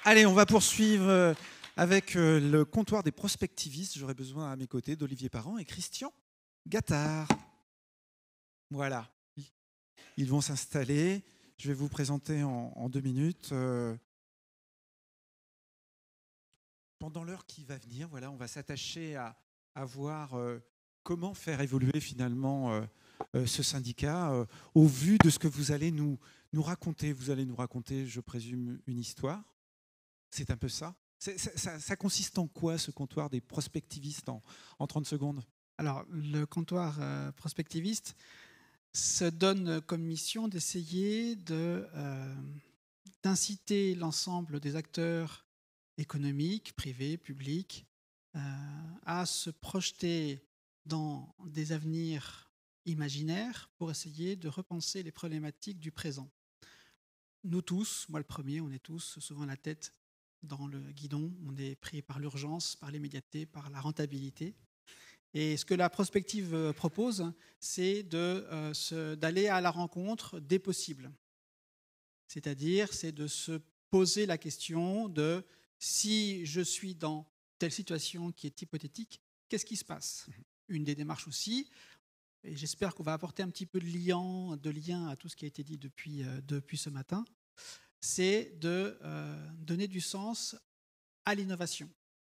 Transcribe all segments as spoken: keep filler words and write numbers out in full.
Allez, on va poursuivre avec le comptoir des prospectivistes. J'aurai besoin à mes côtés d'Olivier Parent et Christian Gattard. Voilà, ils vont s'installer. Je vais vous présenter en, en deux minutes. Euh, pendant l'heure qui va venir, voilà, on va s'attacher à, à voir euh, comment faire évoluer finalement euh, euh, ce syndicat euh, au vu de ce que vous allez nous, nous raconter. Vous allez nous raconter, je présume, une histoire. C'est un peu ça. C'est, ça, ça. Ça consiste en quoi, ce comptoir des prospectivistes en, en trente secondes? Alors, le comptoir euh, prospectiviste se donne comme mission d'essayer de, euh, d'inciter l'ensemble des acteurs économiques, privés, publics, euh, à se projeter dans des avenirs imaginaires pour essayer de repenser les problématiques du présent. Nous tous, moi le premier, on est tous souvent la tête dans le guidon, on est pris par l'urgence, par l'immédiateté, par la rentabilité. Et ce que la prospective propose, c'est de, euh, se, d'aller à la rencontre des possibles. C'est-à-dire, c'est de se poser la question de si je suis dans telle situation qui est hypothétique, qu'est-ce qui se passe? Une des démarches aussi, et j'espère qu'on va apporter un petit peu de lien, de lien à tout ce qui a été dit depuis, euh, depuis ce matin, c'est de euh, donner du sens à l'innovation.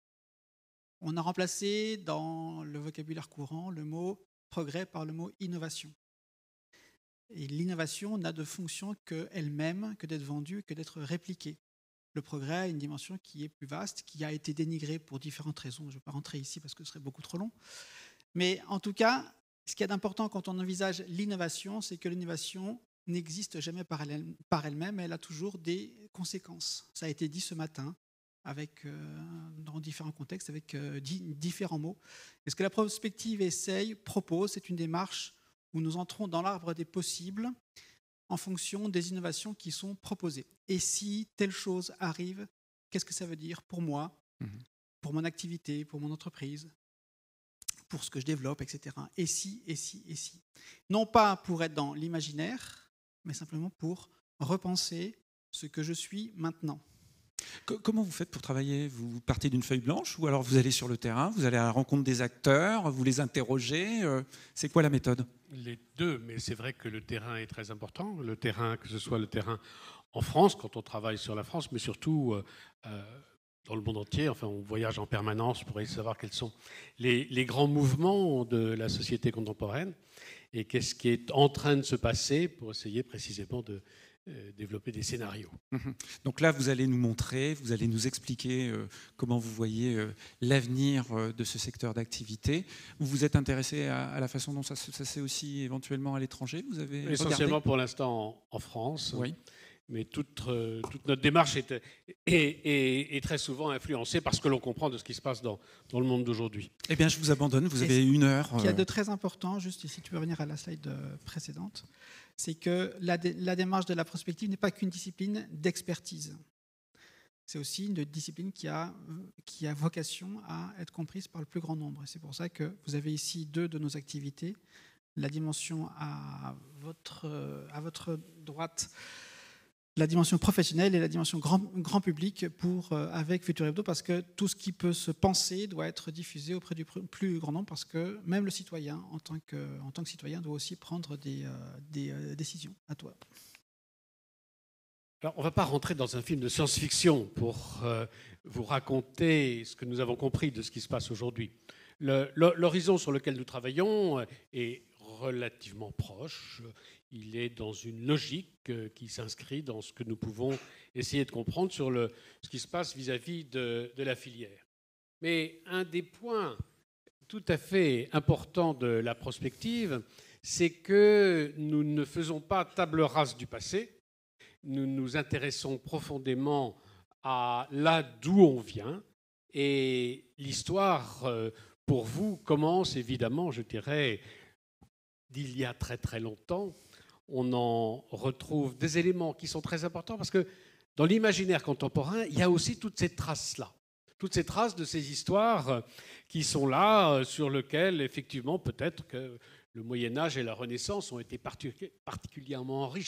On a remplacé dans le vocabulaire courant le mot progrès par le mot innovation. Et l'innovation n'a de fonction qu'elle-même, que d'être vendue, que d'être répliquée. Le progrès a une dimension qui est plus vaste, qui a été dénigrée pour différentes raisons. Je ne vais pas rentrer ici parce que ce serait beaucoup trop long. Mais en tout cas, ce qu'il y a d'important quand on envisage l'innovation, c'est que l'innovation n'existe jamais par elle- par elle-même, elle a toujours des conséquences. Ça a été dit ce matin. Avec, euh, dans différents contextes, avec euh, di- différents mots. Et ce que la prospective essaye, propose, c'est une démarche où nous entrons dans l'arbre des possibles en fonction des innovations qui sont proposées. Et si telle chose arrive, qu'est-ce que ça veut dire pour moi, mmh. pour mon activité, pour mon entreprise, pour ce que je développe, et cetera. Et si, et si, et si. Non pas pour être dans l'imaginaire, mais simplement pour repenser ce que je suis maintenant. Comment vous faites pour travailler? Vous partez d'une feuille blanche ou alors vous allez sur le terrain, vous allez à la rencontre des acteurs, vous les interrogez? C'est quoi la méthode? Les deux, mais c'est vrai que le terrain est très important. Le terrain, que ce soit le terrain en France, quand on travaille sur la France, mais surtout euh, dans le monde entier. Enfin, on voyage en permanence pour essayer de savoir quels sont les, les grands mouvements de la société contemporaine et qu'est-ce qui est en train de se passer pour essayer précisément de développer des scénarios. Donc là, vous allez nous montrer, vous allez nous expliquer euh, comment vous voyez euh, l'avenir euh, de ce secteur d'activité. Vous vous êtes intéressé à, à la façon dont ça, ça se fait aussi éventuellement à l'étranger? Vous avez essentiellement regardé? pour l'instant en, en France. Oui. Mais toute, euh, toute notre démarche est, est, est, est très souvent influencée par ce que l'on comprend de ce qui se passe dans, dans le monde d'aujourd'hui. Eh bien, je vous abandonne, vous avez une heure. Ce qu'il y a de très important, juste si tu peux revenir à la slide précédente, c'est que la, dé, la démarche de la prospective n'est pas qu'une discipline d'expertise. C'est aussi une discipline qui a, qui a vocation à être comprise par le plus grand nombre. Et c'est pour ça que vous avez ici deux de nos activités. La dimension à votre, à votre droite, la dimension professionnelle et la dimension grand, grand public pour, euh, avec Futur Hebdo, parce que tout ce qui peut se penser doit être diffusé auprès du plus grand nombre, parce que même le citoyen, en tant que, en tant que citoyen, doit aussi prendre des, euh, des euh, décisions. À toi. Alors, on ne va pas rentrer dans un film de science-fiction pour euh, vous raconter ce que nous avons compris de ce qui se passe aujourd'hui. Le, l'horizon sur lequel nous travaillons est relativement proche. Il est dans une logique qui s'inscrit dans ce que nous pouvons essayer de comprendre sur le, ce qui se passe vis-à-vis de, de la filière. Mais un des points tout à fait importants de la prospective, c'est que nous ne faisons pas table rase du passé. Nous nous intéressons profondément à là d'où on vient. Et l'histoire, pour vous, commence évidemment, je dirais, d'il y a très très longtemps. On en retrouve des éléments qui sont très importants parce que dans l'imaginaire contemporain, il y a aussi toutes ces traces-là, toutes ces traces de ces histoires qui sont là, sur lesquelles, effectivement, peut-être que le Moyen-Âge et la Renaissance ont été particulièrement riches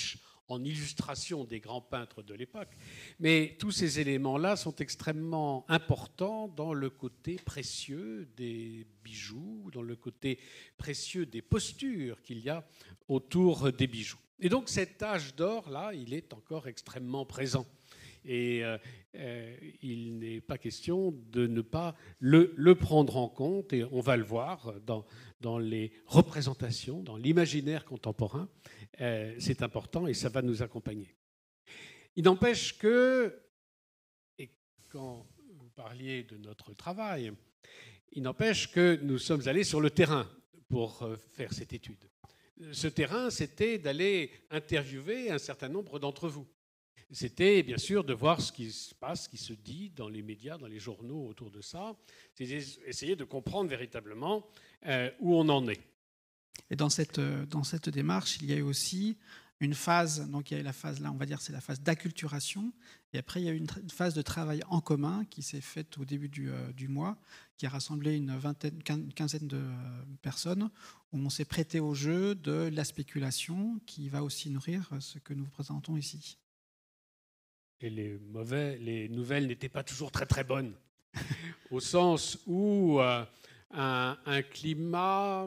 en illustration des grands peintres de l'époque. Mais tous ces éléments-là sont extrêmement importants dans le côté précieux des bijoux, dans le côté précieux des postures qu'il y a autour des bijoux. Et donc cet âge d'or-là, il est encore extrêmement présent. Et euh, euh, il n'est pas question de ne pas le, le prendre en compte, et on va le voir dans, dans les représentations, dans l'imaginaire contemporain. Euh, c'est important et ça va nous accompagner. Il n'empêche que, et quand vous parliez de notre travail, il n'empêche que nous sommes allés sur le terrain pour faire cette étude. Ce terrain, c'était d'aller interviewer un certain nombre d'entre vous. C'était bien sûr de voir ce qui se passe, ce qui se dit dans les médias, dans les journaux autour de ça. C'était essayer de comprendre véritablement euh, où on en est. Et dans cette, dans cette démarche, il y a eu aussi une phase, donc il y a eu la phase, là on va dire c'est la phase d'acculturation, et après il y a eu une, une phase de travail en commun qui s'est faite au début du, euh, du mois, qui a rassemblé une vingtaine, une quinzaine de euh, personnes, où on s'est prêté au jeu de la spéculation qui va aussi nourrir ce que nous vous présentons ici. Et les, mauvais, les nouvelles n'étaient pas toujours très très bonnes, au sens où euh, un, un climat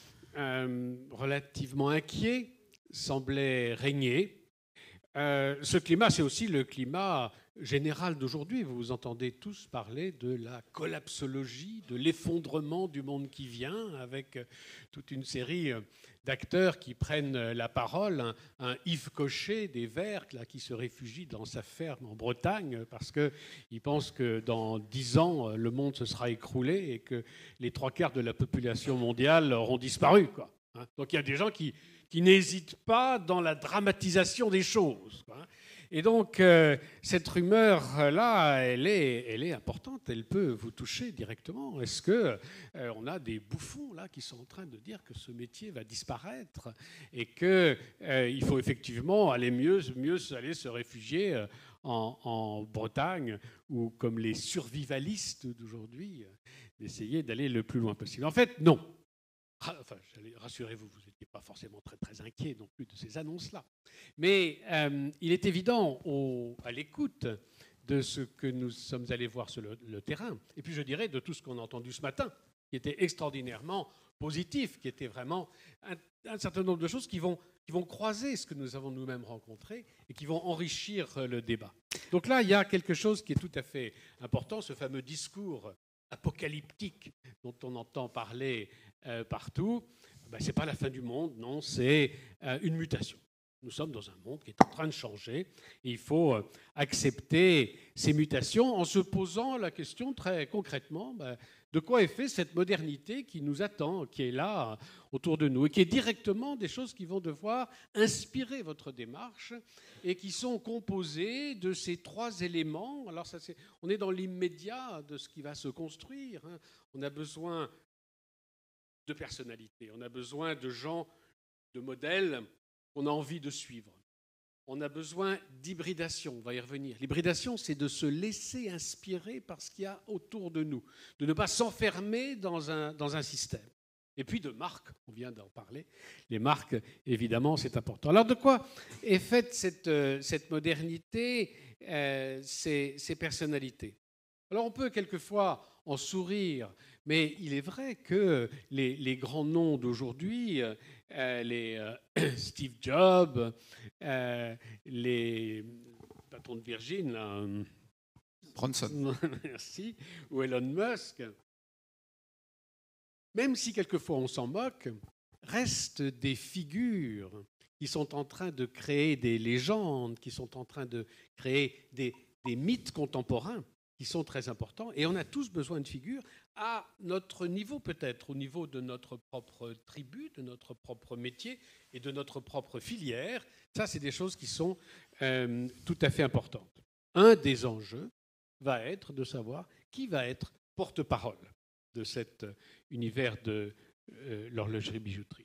euh, relativement inquiet semblait régner. Euh, ce climat, c'est aussi le climat général d'aujourd'hui. Vous entendez tous parler de la collapsologie, de l'effondrement du monde qui vient, avec toute une série d'acteurs qui prennent la parole. Un, un Yves Cochet des Verts là, qui se réfugie dans sa ferme en Bretagne parce qu'il pense que dans dix ans, le monde se sera écroulé et que les trois quarts de la population mondiale auront disparu, quoi. Donc il y a des gens qui qui n'hésite pas dans la dramatisation des choses. Et donc, euh, cette rumeur-là, elle est, elle est importante, elle peut vous toucher directement. Est-ce qu'on euh, a des bouffons là, qui sont en train de dire que ce métier va disparaître et qu'il euh, faut effectivement aller mieux, mieux aller se réfugier en, en Bretagne ou, comme les survivalistes d'aujourd'hui, d'essayer d'aller le plus loin possible? En fait, non. Enfin, rassurez-vous, vous n'étiez pas forcément très, très inquiet non plus de ces annonces-là. Mais euh, il est évident, au, à l'écoute de ce que nous sommes allés voir sur le, le terrain, et puis je dirais de tout ce qu'on a entendu ce matin, qui était extraordinairement positif, qui était vraiment un, un certain nombre de choses qui vont, qui vont croiser ce que nous avons nous-mêmes rencontré et qui vont enrichir le débat. Donc là, il y a quelque chose qui est tout à fait important, ce fameux discours apocalyptique dont on entend parler Euh, partout, ben, ce n'est pas la fin du monde, non, c'est euh, une mutation. Nous sommes dans un monde qui est en train de changer et il faut euh, accepter ces mutations en se posant la question très concrètement, ben, de quoi est faite cette modernité qui nous attend, qui est là autour de nous et qui est directement des choses qui vont devoir inspirer votre démarche et qui sont composées de ces trois éléments. Alors ça, c'est, on est dans l'immédiat de ce qui va se construire, hein. On a besoin de personnalité. On a besoin de gens, de modèles qu'on a envie de suivre. On a besoin d'hybridation, on va y revenir. L'hybridation, c'est de se laisser inspirer par ce qu'il y a autour de nous, de ne pas s'enfermer dans un, dans un système. Et puis de marques, on vient d'en parler. Les marques, évidemment, c'est important. Alors de quoi est faite cette, cette modernité, euh, ces, ces personnalités? Alors on peut quelquefois en sourire, mais il est vrai que les, les grands noms d'aujourd'hui, euh, les euh, Steve Jobs, euh, les patrons de Virgin, là, Branson, merci, ou Elon Musk, même si quelquefois on s'en moque, restent des figures qui sont en train de créer des légendes, qui sont en train de créer des, des mythes contemporains qui sont très importants. Et on a tous besoin de figures à notre niveau peut-être, au niveau de notre propre tribu, de notre propre métier et de notre propre filière. Ça, c'est des choses qui sont euh, tout à fait importantes. Un des enjeux va être de savoir qui va être porte-parole de cet univers de euh, l'horlogerie-bijouterie.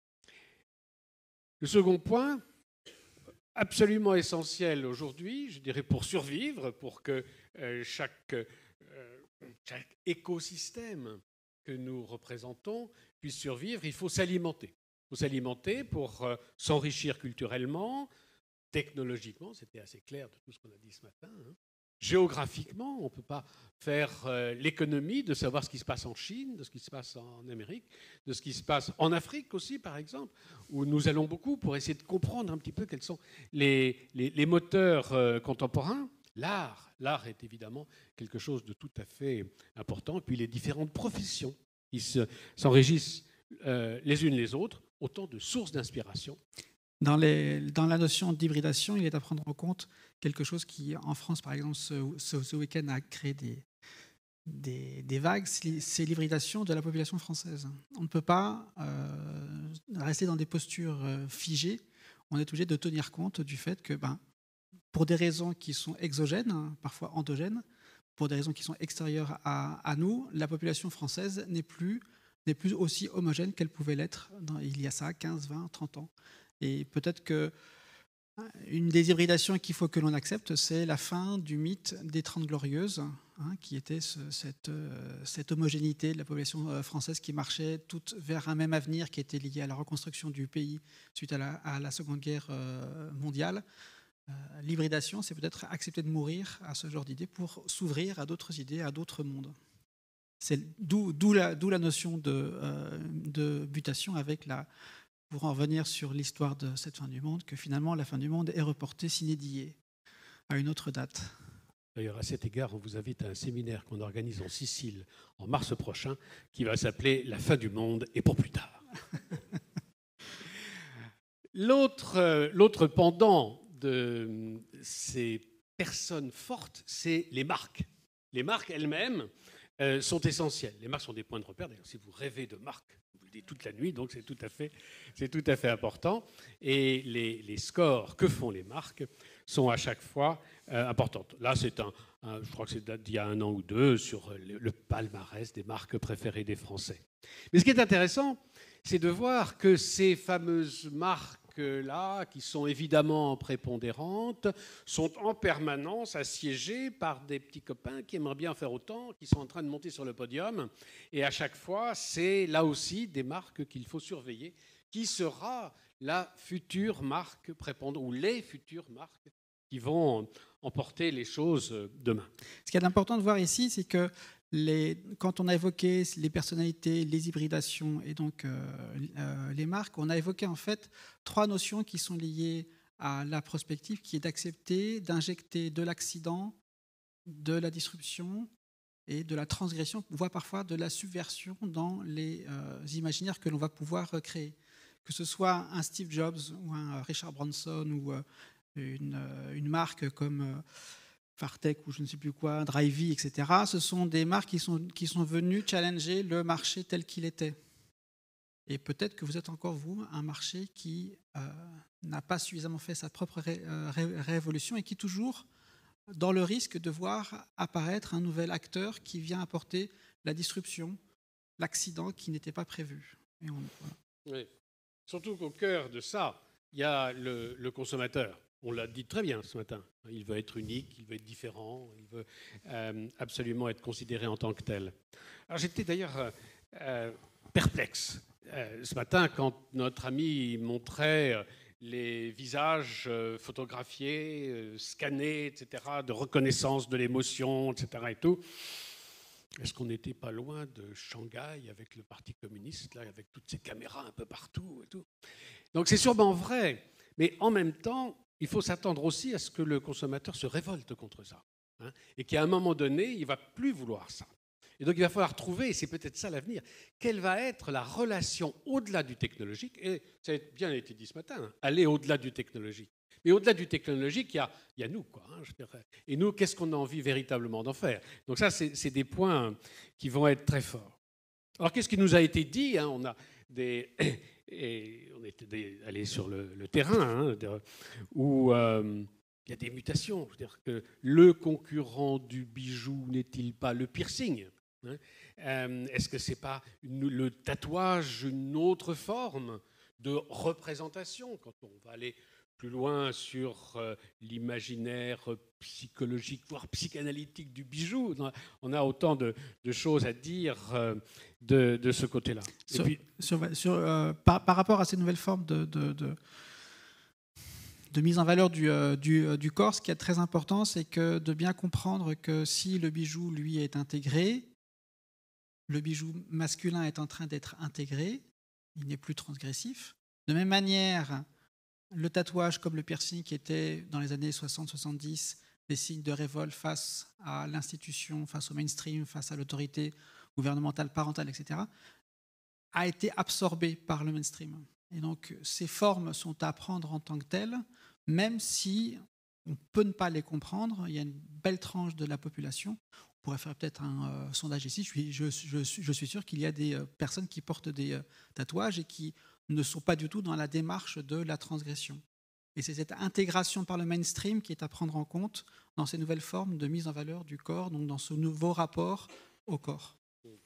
Le second point, absolument essentiel aujourd'hui, je dirais pour survivre, pour que euh, chaque, euh, chaque écosystème que nous représentons puisse survivre, il faut s'alimenter. Il faut s'alimenter pour euh, s'enrichir culturellement, technologiquement, c'était assez clair de tout ce qu'on a dit ce matin. Hein. Géographiquement, on ne peut pas faire euh, l'économie de savoir ce qui se passe en Chine, de ce qui se passe en Amérique, de ce qui se passe en Afrique aussi, par exemple, où nous allons beaucoup pour essayer de comprendre un petit peu quels sont les, les, les moteurs euh, contemporains. L'art, l'art est évidemment quelque chose de tout à fait important. Et puis les différentes professions qui se, s'enrichissent euh, les unes les autres, autant de sources d'inspiration. Dans, les, dans la notion d'hybridation, il est à prendre en compte quelque chose qui, en France, par exemple, ce, ce, ce week-end a créé des, des, des vagues, c'est l'hybridation de la population française. On ne peut pas euh, rester dans des postures euh, figées. On est obligé de tenir compte du fait que, ben, pour des raisons qui sont exogènes, hein, parfois endogènes, pour des raisons qui sont extérieures à, à nous, la population française n'est plus, n'est plus aussi homogène qu'elle pouvait l'être dans, il y a ça quinze, vingt, trente ans. Et peut-être qu'une des hybridations qu'il faut que l'on accepte, c'est la fin du mythe des Trente Glorieuses, hein, qui était ce, cette, euh, cette homogénéité de la population française qui marchait toute vers un même avenir qui était lié à la reconstruction du pays suite à la, à la Seconde Guerre euh, mondiale. Euh, l'hybridation, c'est peut-être accepter de mourir à ce genre d'idées pour s'ouvrir à d'autres idées, à d'autres mondes. C'est d'où, d'où, la, d'où la notion de, euh, de mutation avec la... pour en revenir sur l'histoire de cette fin du monde, que finalement la fin du monde est reportée sine die à une autre date. D'ailleurs, à cet égard, on vous invite à un séminaire qu'on organise en Sicile en mars prochain, qui va s'appeler « La fin du monde et pour plus tard ». L'autre, l'autre pendant de ces personnes fortes, c'est les marques. Les marques elles-mêmes euh, sont essentielles. Les marques sont des points de repère. D'ailleurs, si vous rêvez de marques, toute la nuit, donc c'est tout à fait, c'est tout à fait important. Et les, les scores que font les marques sont à chaque fois euh, importants. Là, c'est un, un, je crois que c'est d'il y a un an ou deux, sur le, le palmarès des marques préférées des Français. Mais ce qui est intéressant, c'est de voir que ces fameuses marques-là, qui sont évidemment prépondérantes, sont en permanence assiégées par des petits copains qui aimeraient bien faire autant, qui sont en train de monter sur le podium. Et à chaque fois, c'est là aussi des marques qu'il faut surveiller. Qui sera la future marque prépondérante, ou les futures marques qui vont emporter les choses demain? Ce qui est important de voir ici, c'est que Les, quand on a évoqué les personnalités, les hybridations et donc euh, euh, les marques, on a évoqué en fait trois notions qui sont liées à la prospective, qui est d'accepter, d'injecter de l'accident, de la disruption et de la transgression, voire parfois de la subversion dans les euh, imaginaires que l'on va pouvoir créer. Que ce soit un Steve Jobs ou un Richard Branson ou euh, une, une marque comme... Euh, Fartech ou je ne sais plus quoi, Drivey, et cetera. Ce sont des marques qui sont, qui sont venues challenger le marché tel qu'il était. Et peut-être que vous êtes encore, vous, un marché qui euh, n'a pas suffisamment fait sa propre ré, euh, ré, révolution et qui est toujours dans le risque de voir apparaître un nouvel acteur qui vient apporter la disruption, l'accident qui n'était pas prévu. Et on, voilà. Oui. Surtout qu'au cœur de ça, il y a le, le consommateur. On l'a dit très bien ce matin. Il veut être unique, il veut être différent, il veut euh, absolument être considéré en tant que tel. Alors j'étais d'ailleurs euh, euh, perplexe euh, ce matin quand notre ami montrait les visages euh, photographiés, euh, scannés, et cetera, de reconnaissance de l'émotion, et cetera. Et tout. Est-ce qu'on n'était pas loin de Shanghai avec le Parti communiste, là, avec toutes ces caméras un peu partout et tout. Donc c'est sûrement vrai, mais en même temps, il faut s'attendre aussi à ce que le consommateur se révolte contre ça, hein, et qu'à un moment donné, il ne va plus vouloir ça. Et donc il va falloir trouver, et c'est peut-être ça l'avenir, quelle va être la relation au-delà du technologique, et ça a bien été dit ce matin, hein, aller au-delà du technologique. Mais au-delà du technologique, il y a, il y a nous, quoi, hein, je dirais. Et nous, qu'est-ce qu'on a envie véritablement d'en faire? Donc ça, c'est, c'est des points qui vont être très forts. Alors qu'est-ce qui nous a été dit, hein? On a des... Et on était allé sur le, le terrain, hein, où euh, il y a des mutations. C'est-à-dire que le concurrent du bijou n'est-il pas le piercing, hein? euh, Est-ce que ce n'est pas une, le tatouage une autre forme de représentation quand on va aller plus loin sur euh, l'imaginaire psychologique, voire psychanalytique du bijou? On a autant de, de choses à dire euh, de, de ce côté-là. Sur, puis, sur, sur, euh, par, par rapport à ces nouvelles formes de, de, de, de mise en valeur du, euh, du, euh, du corps, ce qui est très important, c'est que de bien comprendre que si le bijou, lui, est intégré, le bijou masculin est en train d'être intégré, il n'est plus transgressif. De même manière, le tatouage comme le piercing qui était dans les années soixante soixante-dix des signes de révolte face à l'institution, face au mainstream, face à l'autorité gouvernementale, parentale, et cetera, a été absorbé par le mainstream. Et donc, ces formes sont à apprendre en tant que telles, même si on peut ne pas les comprendre. Il y a une belle tranche de la population. On pourrait faire peut-être un euh, sondage ici. Je suis, je, je, je suis sûr qu'il y a des euh, personnes qui portent des euh, tatouages et qui ne sont pas du tout dans la démarche de la transgression. Et c'est cette intégration par le mainstream qui est à prendre en compte dans ces nouvelles formes de mise en valeur du corps, donc dans ce nouveau rapport au corps.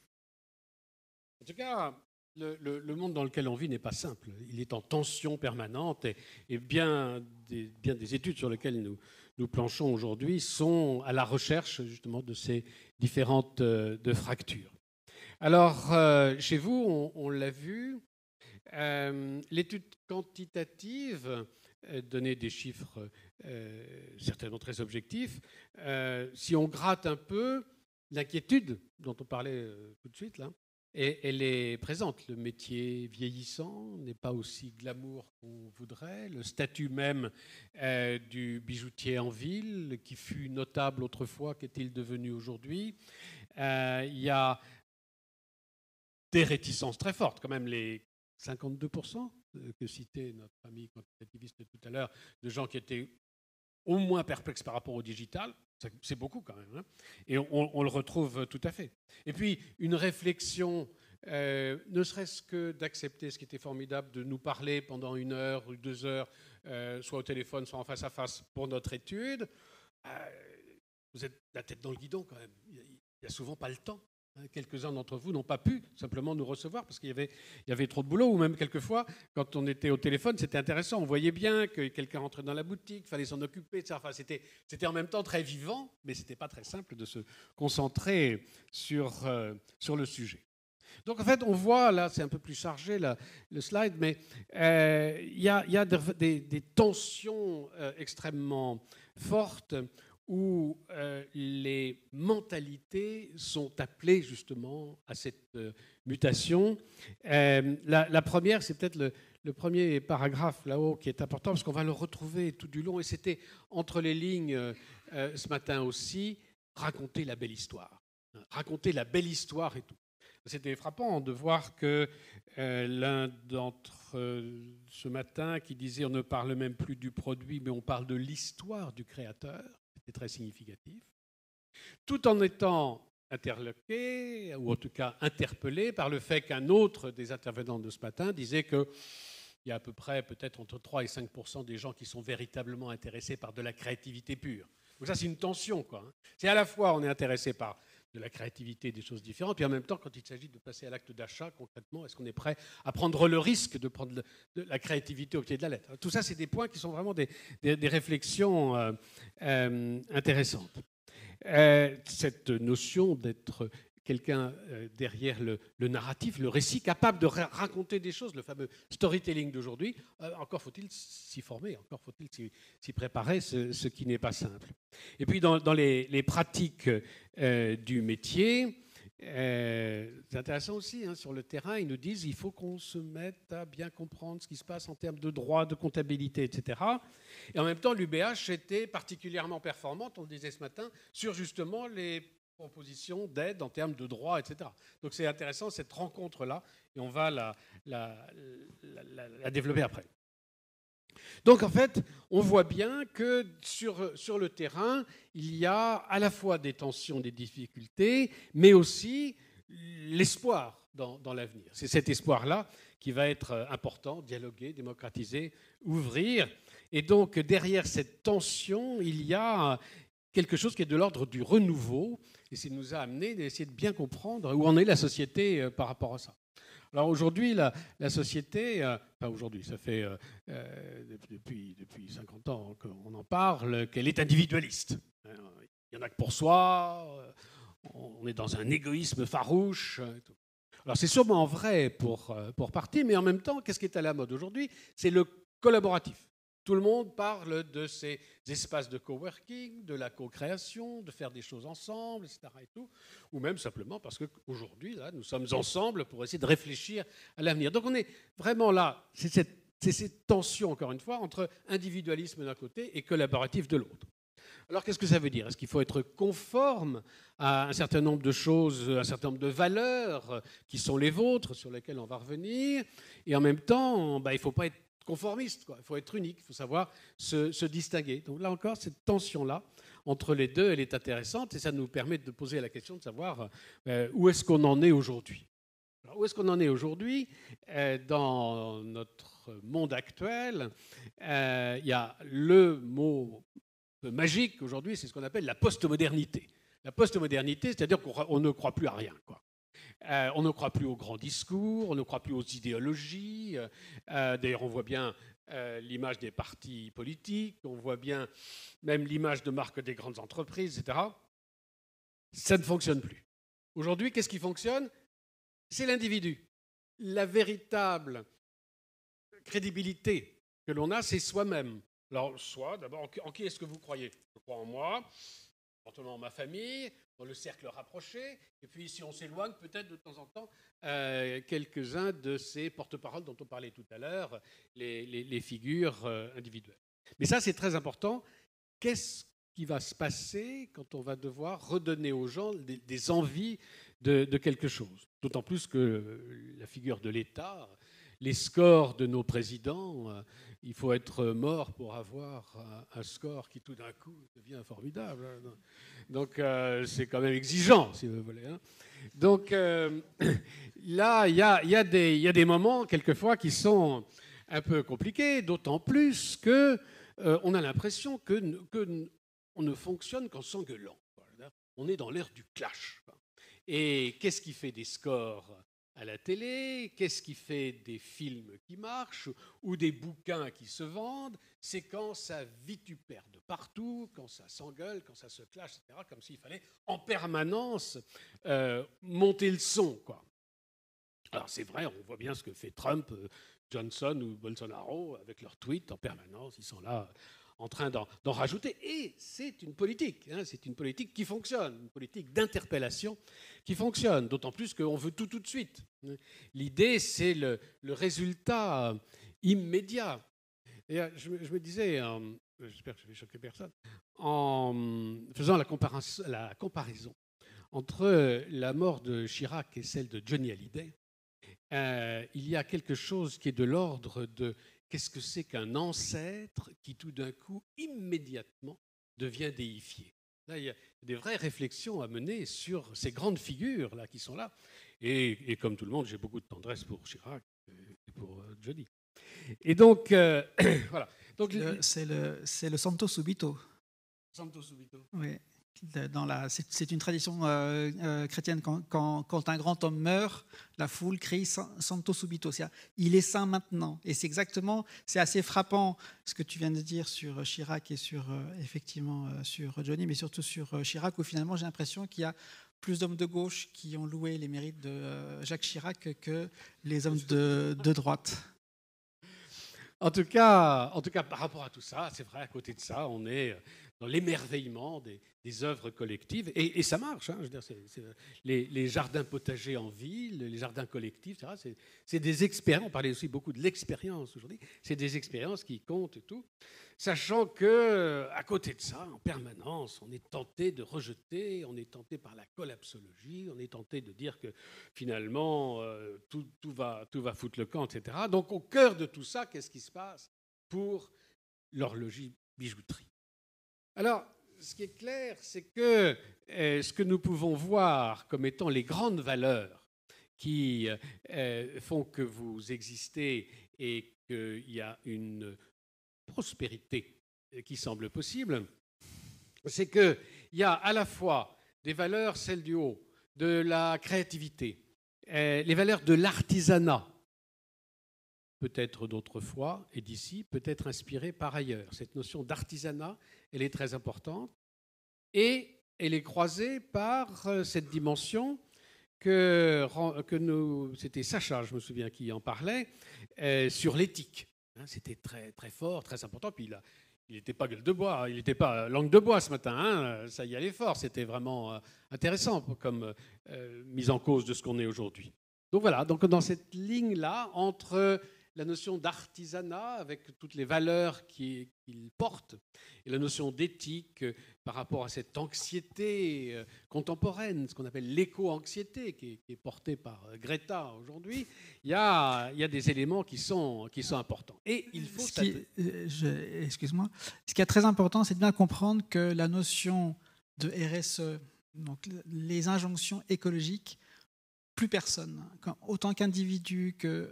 En tout cas, le, le, le monde dans lequel on vit n'est pas simple. Il est en tension permanente et, et bien, des, bien des études sur lesquelles nous, nous planchons aujourd'hui sont à la recherche justement de ces différentes euh, de fractures. Alors, euh, chez vous, on, on l'a vu, euh, l'étude quantitative euh, donnait des chiffres euh, certainement très objectifs. Euh, si on gratte un peu, l'inquiétude dont on parlait euh, tout de suite, là, et elle est présente. Le métier vieillissant n'est pas aussi glamour qu'on voudrait. Le statut même euh, du bijoutier en ville, qui fut notable autrefois, qu'est-il devenu aujourd'hui? euh, Il y a des réticences très fortes, quand même, les cinquante-deux pour cent que citait notre ami quantitativiste tout à l'heure, de gens qui étaient au moins perplexes par rapport au digital. C'est beaucoup quand même, hein. Et on, on le retrouve tout à fait. Et puis, une réflexion, euh, ne serait-ce que d'accepter ce qui était formidable, de nous parler pendant une heure ou deux heures, euh, soit au téléphone, soit en face à face pour notre étude. Euh, vous êtes la tête dans le guidon quand même. Il n'y a souvent pas le temps. Quelques-uns d'entre vous n'ont pas pu simplement nous recevoir parce qu'il y avait, il y avait trop de boulot, ou même quelquefois, quand on était au téléphone, c'était intéressant. On voyait bien que quelqu'un rentrait dans la boutique, il fallait s'en occuper, et cetera. Enfin, c'était, c'était en même temps très vivant, mais ce n'était pas très simple de se concentrer sur, euh, sur le sujet. Donc en fait, on voit, là c'est un peu plus chargé là, le slide, mais euh, il y a, y a des, des tensions euh, extrêmement fortes où euh, les mentalités sont appelées justement à cette euh, mutation. Euh, la, la première, c'est peut-être le, le premier paragraphe là-haut qui est important, parce qu'on va le retrouver tout du long, et c'était entre les lignes euh, euh, ce matin aussi, raconter la belle histoire. Raconter la belle histoire et tout. C'était frappant de voir que euh, l'un d'entre euh, ce matin qui disait on ne parle même plus du produit, mais on parle de l'histoire du créateur. C'était très significatif. Tout en étant interloqué, ou en tout cas interpellé par le fait qu'un autre des intervenants de ce matin disait qu'il y a à peu près peut-être entre trois et cinq pour cent des gens qui sont véritablement intéressés par de la créativité pure. Donc ça, c'est une tension, quoi. C'est à la fois on est intéressé par de la créativité, des choses différentes, puis en même temps, quand il s'agit de passer à l'acte d'achat, concrètement, est-ce qu'on est prêt à prendre le risque de prendre le, de la créativité au pied de la lettre? Tout ça, c'est des points qui sont vraiment des, des, des réflexions euh, euh, intéressantes. Euh, cette notion d'être quelqu'un euh, derrière le, le narratif, le récit, capable de ra- raconter des choses, le fameux storytelling d'aujourd'hui, euh, encore faut-il s'y former, encore faut-il s'y, s'y préparer, ce, ce qui n'est pas simple. Et puis dans, dans les, les pratiques euh, du métier, euh, c'est intéressant aussi, hein, sur le terrain, ils nous disent qu'il faut qu'on se mette à bien comprendre ce qui se passe en termes de droit, de comptabilité, et cetera. Et en même temps, l'U B H était particulièrement performante, on le disait ce matin, sur justement les propositions d'aide en termes de droit, et cetera. Donc c'est intéressant cette rencontre-là, et on va la, la, la, la, la développer après. Donc en fait, on voit bien que sur, sur le terrain, il y a à la fois des tensions, des difficultés, mais aussi l'espoir dans, dans l'avenir. C'est cet espoir-là qui va être important, dialoguer, démocratiser, ouvrir. Et donc derrière cette tension, il y a quelque chose qui est de l'ordre du renouveau, et ça nous a amené d'essayer de bien comprendre où en est la société par rapport à ça. Alors aujourd'hui, la, la société, euh, pas aujourd'hui, ça fait euh, euh, depuis, depuis cinquante ans qu'on en parle, qu'elle est individualiste. Il n'y en a que pour soi, on est dans un égoïsme farouche. Et tout. Alors c'est sûrement vrai pour, pour partie, mais en même temps, qu'est-ce qui est à la mode aujourd'hui? C'est le collaboratif. Tout le monde parle de ces espaces de coworking, de la co-création, de faire des choses ensemble, et cetera. Et tout, ou même simplement parce qu'aujourd'hui, là, nous sommes ensemble pour essayer de réfléchir à l'avenir. Donc on est vraiment là, c'est cette, c'est cette tension, encore une fois, entre individualisme d'un côté et collaboratif de l'autre. Alors qu'est-ce que ça veut dire? Est-ce qu'il faut être conforme à un certain nombre de choses, un certain nombre de valeurs qui sont les vôtres, sur lesquelles on va revenir, et en même temps, bah, il ne faut pas être conformiste, quoi. Il faut être unique, il faut savoir se, se distinguer. Donc là encore, cette tension-là entre les deux, elle est intéressante, et ça nous permet de poser la question de savoir euh, où est-ce qu'on en est aujourd'hui. Alors, où est-ce qu'on en est aujourd'hui? euh, Dans notre monde actuel, euh, il y a le mot magique aujourd'hui, c'est ce qu'on appelle la postmodernité. La postmodernité, c'est-à-dire qu'on ne croit plus à rien, quoi. Euh, on ne croit plus aux grands discours, on ne croit plus aux idéologies. Euh, d'ailleurs, on voit bien euh, l'image des partis politiques, on voit bien même l'image de marque des grandes entreprises, et cetera. Ça ne fonctionne plus. Aujourd'hui, qu'est-ce qui fonctionne? C'est l'individu. La véritable crédibilité que l'on a, c'est soi-même. Alors, soi, d'abord, en qui est-ce que vous croyez? Je crois en moi, en ma famille, dans le cercle rapproché, et puis si on s'éloigne, peut-être de temps en temps, euh, quelques-uns de ces porte-paroles dont on parlait tout à l'heure, les, les, les figures euh, individuelles. Mais ça, c'est très important. Qu'est-ce qui va se passer quand on va devoir redonner aux gens des, des envies de, de quelque chose? D'autant plus que la figure de l'État, les scores de nos présidents, euh, il faut être mort pour avoir un, un score qui tout d'un coup devient formidable. Donc euh, c'est quand même exigeant, si vous voulez. Hein. Donc euh, là, il y a, y, a y a des moments, quelquefois, qui sont un peu compliqués, d'autant plus qu'on euh, a l'impression que, que on ne fonctionne qu'en s'engueulant. On est dans l'ère du clash. Et qu'est-ce qui fait des scores à la télé? Qu'est-ce qui fait des films qui marchent ou des bouquins qui se vendent? C'est quand ça vitupère de partout, quand ça s'engueule, quand ça se clash, et cetera, comme s'il fallait en permanence euh, monter le son, quoi. Alors c'est vrai, on voit bien ce que fait Trump, Johnson ou Bolsonaro avec leurs tweets en permanence. Ils sont là en train d'en, d'en rajouter. Et c'est une politique, hein, c'est une politique qui fonctionne, une politique d'interpellation qui fonctionne, d'autant plus qu'on veut tout tout de suite. L'idée, c'est le, le résultat immédiat. Et je, je me disais, euh, j'espère que je vais choquer personne, en faisant la comparaison, la comparaison entre la mort de Chirac et celle de Johnny Hallyday, euh, il y a quelque chose qui est de l'ordre de qu'est-ce que c'est qu'un ancêtre qui, tout d'un coup, immédiatement, devient déifié. Là, il y a des vraies réflexions à mener sur ces grandes figures là, qui sont là. Et, et comme tout le monde, j'ai beaucoup de tendresse pour Chirac et pour Johnny. Et donc, euh, voilà. Donc, le, c'est, le, c'est le Santo Subito. Santo Subito. Oui. Dans la, c'est, c'est une tradition euh, euh, chrétienne. Quand, quand, quand un grand homme meurt, la foule crie Santo Subito. C'est-à-dire, il est saint maintenant. Et c'est exactement, c'est assez frappant ce que tu viens de dire sur Chirac et sur euh, effectivement euh, sur Johnny, mais surtout sur euh, Chirac, où finalement j'ai l'impression qu'il y a plus d'hommes de gauche qui ont loué les mérites de euh, Jacques Chirac que les hommes de, de droite. En tout cas, en tout cas, par rapport à tout ça, c'est vrai, à côté de ça, on est dans l'émerveillement des, des œuvres collectives. Et, et ça marche. Hein, je veux dire, c'est, c'est les, les jardins potagers en ville, les jardins collectifs, et cetera. C'est, c'est des expériences. On parlait aussi beaucoup de l'expérience aujourd'hui. C'est des expériences qui comptent et tout. Sachant qu'à côté de ça, en permanence, on est tenté de rejeter, on est tenté par la collapsologie, on est tenté de dire que finalement, euh, tout, tout, va, tout va foutre le camp, et cetera. Donc au cœur de tout ça, qu'est-ce qui se passe pour l'horlogerie bijouterie? Alors, ce qui est clair, c'est que euh, ce que nous pouvons voir comme étant les grandes valeurs qui euh, font que vous existez et qu'il y a une prospérité qui semble possible, c'est qu'il y a à la fois des valeurs, celles du haut, de la créativité, euh, les valeurs de l'artisanat, peut-être d'autrefois et d'ici, peut-être inspirée par ailleurs. Cette notion d'artisanat, elle est très importante et elle est croisée par cette dimension que, que nous, c'était Sacha, je me souviens, qui en parlait, euh, sur l'éthique. Hein, c'était très, très fort, très important. Puis il a, il n'était pas gueule de bois, il n'était pas langue de bois ce matin. Hein, ça y allait fort. C'était vraiment euh, intéressant comme euh, mise en cause de ce qu'on est aujourd'hui. Donc voilà, donc dans cette ligne-là, entre la notion d'artisanat, avec toutes les valeurs qu'il porte, et la notion d'éthique euh, par rapport à cette anxiété euh, contemporaine, ce qu'on appelle l'éco-anxiété, qui, qui est portée par euh, Greta aujourd'hui, il y a, il y a des éléments qui sont, qui sont importants. Et il faut... Ce qui, je, excuse-moi. Ce qui est très important, c'est de bien comprendre que la notion de R S E, donc les injonctions écologiques, plus personne, autant qu'individu, que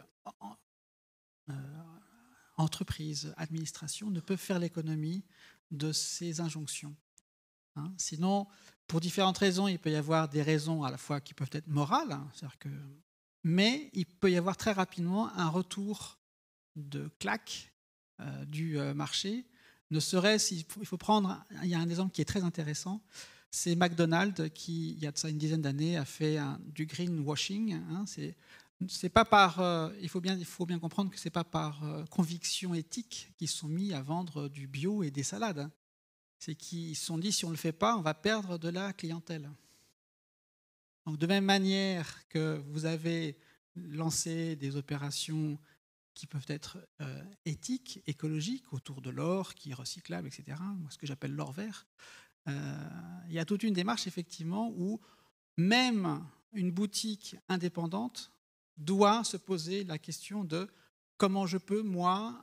euh, entreprise, administration, ne peuvent faire l'économie de ces injonctions. Hein, sinon, pour différentes raisons, il peut y avoir des raisons à la fois qui peuvent être morales, hein, c'est-à-dire que, mais il peut y avoir très rapidement un retour de claque euh, du euh, marché. Ne serait-ce, il faut, il faut prendre, il y a un exemple qui est très intéressant. C'est McDonald's qui, il y a de ça une dizaine d'années, a fait un, du greenwashing. Hein, c'est, c'est pas par, euh, il faut bien, il faut bien comprendre que c'est pas par euh, conviction éthique qu'ils se sont mis à vendre du bio et des salades. Hein. C'est qu'ils se sont dit si on ne le fait pas, on va perdre de la clientèle. Donc de même manière que vous avez lancé des opérations qui peuvent être euh, éthiques, écologiques, autour de l'or qui est recyclable, et cetera. Moi, ce que j'appelle l'or vert. Euh, il y a toute une démarche, effectivement, où même une boutique indépendante doit se poser la question de comment je peux, moi,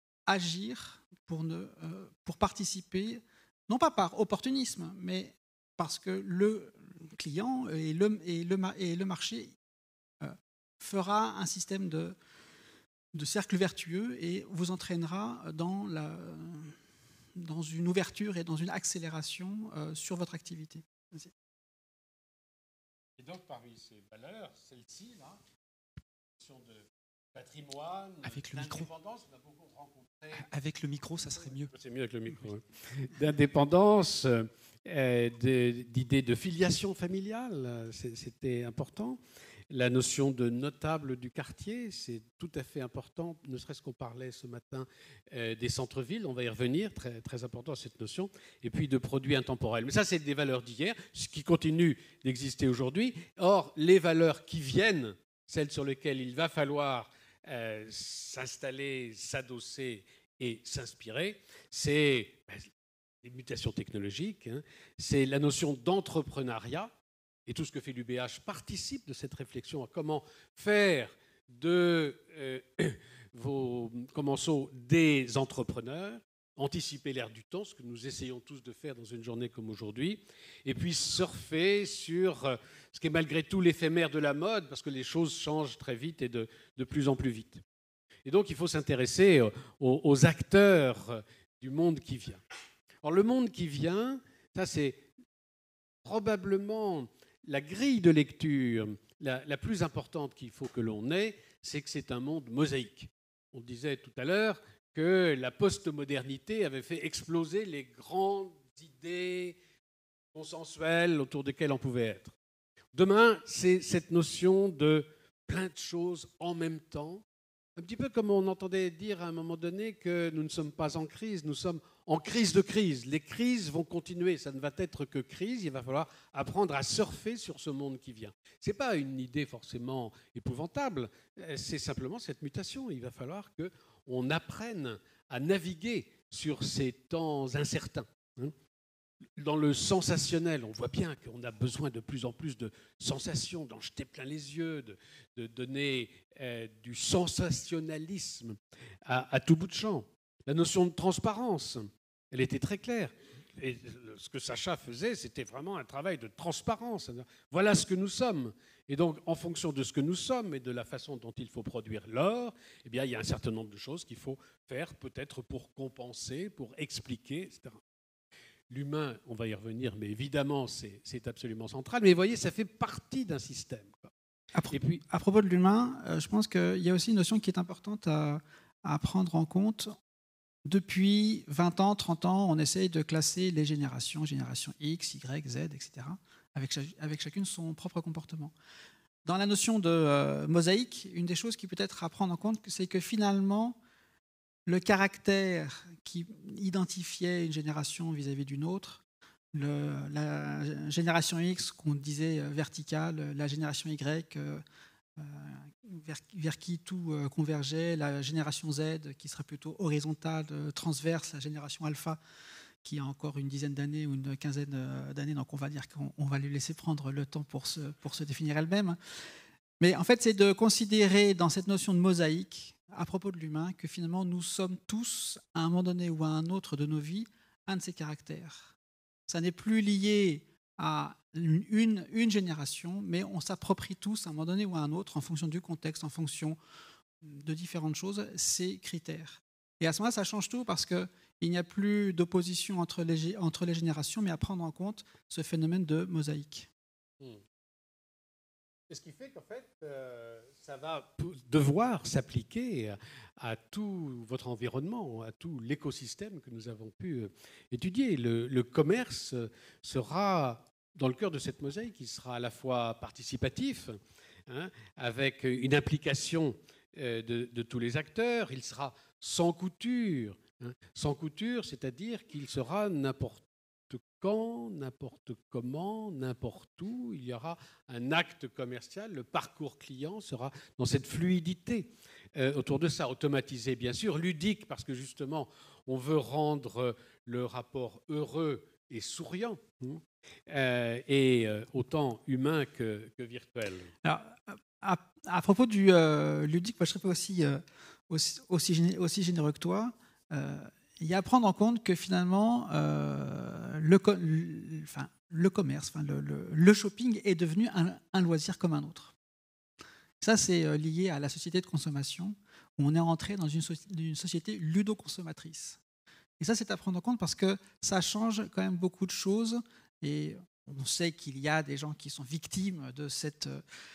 agir pour, ne, euh, pour participer, non pas par opportunisme, mais parce que le client et le, et le, et le marché euh, fera un système de, de cercle vertueux et vous entraînera dans la... dans une ouverture et dans une accélération euh, sur votre activité. Vas-y. Et donc, parmi ces valeurs, celle-ci, là, question de patrimoine, avec le micro. On a beaucoup rencontré... Avec le micro, ça serait mieux. C'est mieux avec le micro. Oui. D'indépendance, euh, d'idées de filiation familiale, c'était important. La notion de notable du quartier, c'est tout à fait important, ne serait-ce qu'on parlait ce matin euh, des centres-villes, on va y revenir, très, très important cette notion, et puis de produits intemporels. Mais ça, c'est des valeurs d'hier, ce qui continue d'exister aujourd'hui. Or, les valeurs qui viennent, celles sur lesquelles il va falloir euh, s'installer, s'adosser et s'inspirer, c'est ben, les mutations technologiques, hein, c'est la notion d'entrepreneuriat. Et tout ce que fait l'U B H participe de cette réflexion à comment faire de euh, vos commensaux des entrepreneurs, anticiper l'ère du temps, ce que nous essayons tous de faire dans une journée comme aujourd'hui, et puis surfer sur ce qui est malgré tout l'éphémère de la mode, parce que les choses changent très vite et de, de plus en plus vite. Et donc il faut s'intéresser aux, aux acteurs du monde qui vient. Alors le monde qui vient, ça c'est probablement... La grille de lecture la, la plus importante qu'il faut que l'on ait, c'est que c'est un monde mosaïque. On disait tout à l'heure que la postmodernité avait fait exploser les grandes idées consensuelles autour desquelles on pouvait être. Demain, c'est cette notion de plein de choses en même temps, un petit peu comme on entendait dire à un moment donné que nous ne sommes pas en crise, nous sommes en crise de crise. Les crises vont continuer, ça ne va être que crise, il va falloir apprendre à surfer sur ce monde qui vient. Ce n'est pas une idée forcément épouvantable, c'est simplement cette mutation. Il va falloir qu'on apprenne à naviguer sur ces temps incertains. Dans le sensationnel, on voit bien qu'on a besoin de plus en plus de sensations, d'en jeter plein les yeux, de, de donner euh, du sensationnalisme à, à tout bout de champ. La notion de transparence, elle était très claire. Et ce que Sacha faisait, c'était vraiment un travail de transparence. Voilà ce que nous sommes. Et donc, en fonction de ce que nous sommes et de la façon dont il faut produire l'or, eh bien, il y a un certain nombre de choses qu'il faut faire, peut-être pour compenser, pour expliquer, et cetera. L'humain, on va y revenir, mais évidemment, c'est, c'est absolument central. Mais vous voyez, ça fait partie d'un système. Quoi. À, pro- Et puis, à propos de l'humain, euh, je pense qu'il y a aussi une notion qui est importante à, à prendre en compte. Depuis vingt ans, trente ans, on essaye de classer les générations, génération X, Y, Z, et cetera, avec, ch- avec chacune son propre comportement. Dans la notion de euh, mosaïque, une des choses qui peut être à prendre en compte, c'est que finalement, le caractère qui identifiait une génération vis-à-vis d'une autre, le, la génération X qu'on disait verticale, la génération Y euh, vers, vers qui tout euh, convergeait, la génération Z qui serait plutôt horizontale, euh, transverse, la génération alpha qui a encore une dizaine d'années ou une quinzaine d'années, donc on va dire qu'on on va lui laisser prendre le temps pour se, pour se définir elle-même. Mais en fait, c'est de considérer dans cette notion de mosaïque, à propos de l'humain, que finalement nous sommes tous, à un moment donné ou à un autre de nos vies, un de ces caractères. Ça n'est plus lié à une, une génération, mais on s'approprie tous, à un moment donné ou à un autre, en fonction du contexte, en fonction de différentes choses, ces critères. Et à ce moment-là, ça change tout parce qu'il n'y a plus d'opposition entre les, entre les générations, mais à prendre en compte ce phénomène de mosaïque. Hmm. Et ce qui fait qu'en fait, euh, ça va devoir s'appliquer à, à tout votre environnement, à tout l'écosystème que nous avons pu euh, étudier. Le, le commerce sera dans le cœur de cette mosaïque, il sera à la fois participatif, hein, avec une implication euh, de, de tous les acteurs, il sera sans couture, hein, sans couture, c'est-à-dire qu'il sera n'importe quand, n'importe comment, n'importe où, il y aura un acte commercial, le parcours client sera dans cette fluidité euh, autour de ça, automatisé bien sûr, ludique parce que justement on veut rendre le rapport heureux et souriant, hein, euh, et euh, autant humain que, que virtuel. Alors, à, à propos du euh, ludique, moi, je serais aussi, euh, aussi, aussi, aussi généreux que toi. Euh, Il y a à prendre en compte que finalement, euh, le, le, enfin, le commerce, enfin, le, le, le shopping est devenu un, un loisir comme un autre. Ça, c'est lié à la société de consommation, où on est rentré dans une, so une société ludo-consommatrice. Et ça, c'est à prendre en compte parce que ça change quand même beaucoup de choses. Et on sait qu'il y a des gens qui sont victimes de cette,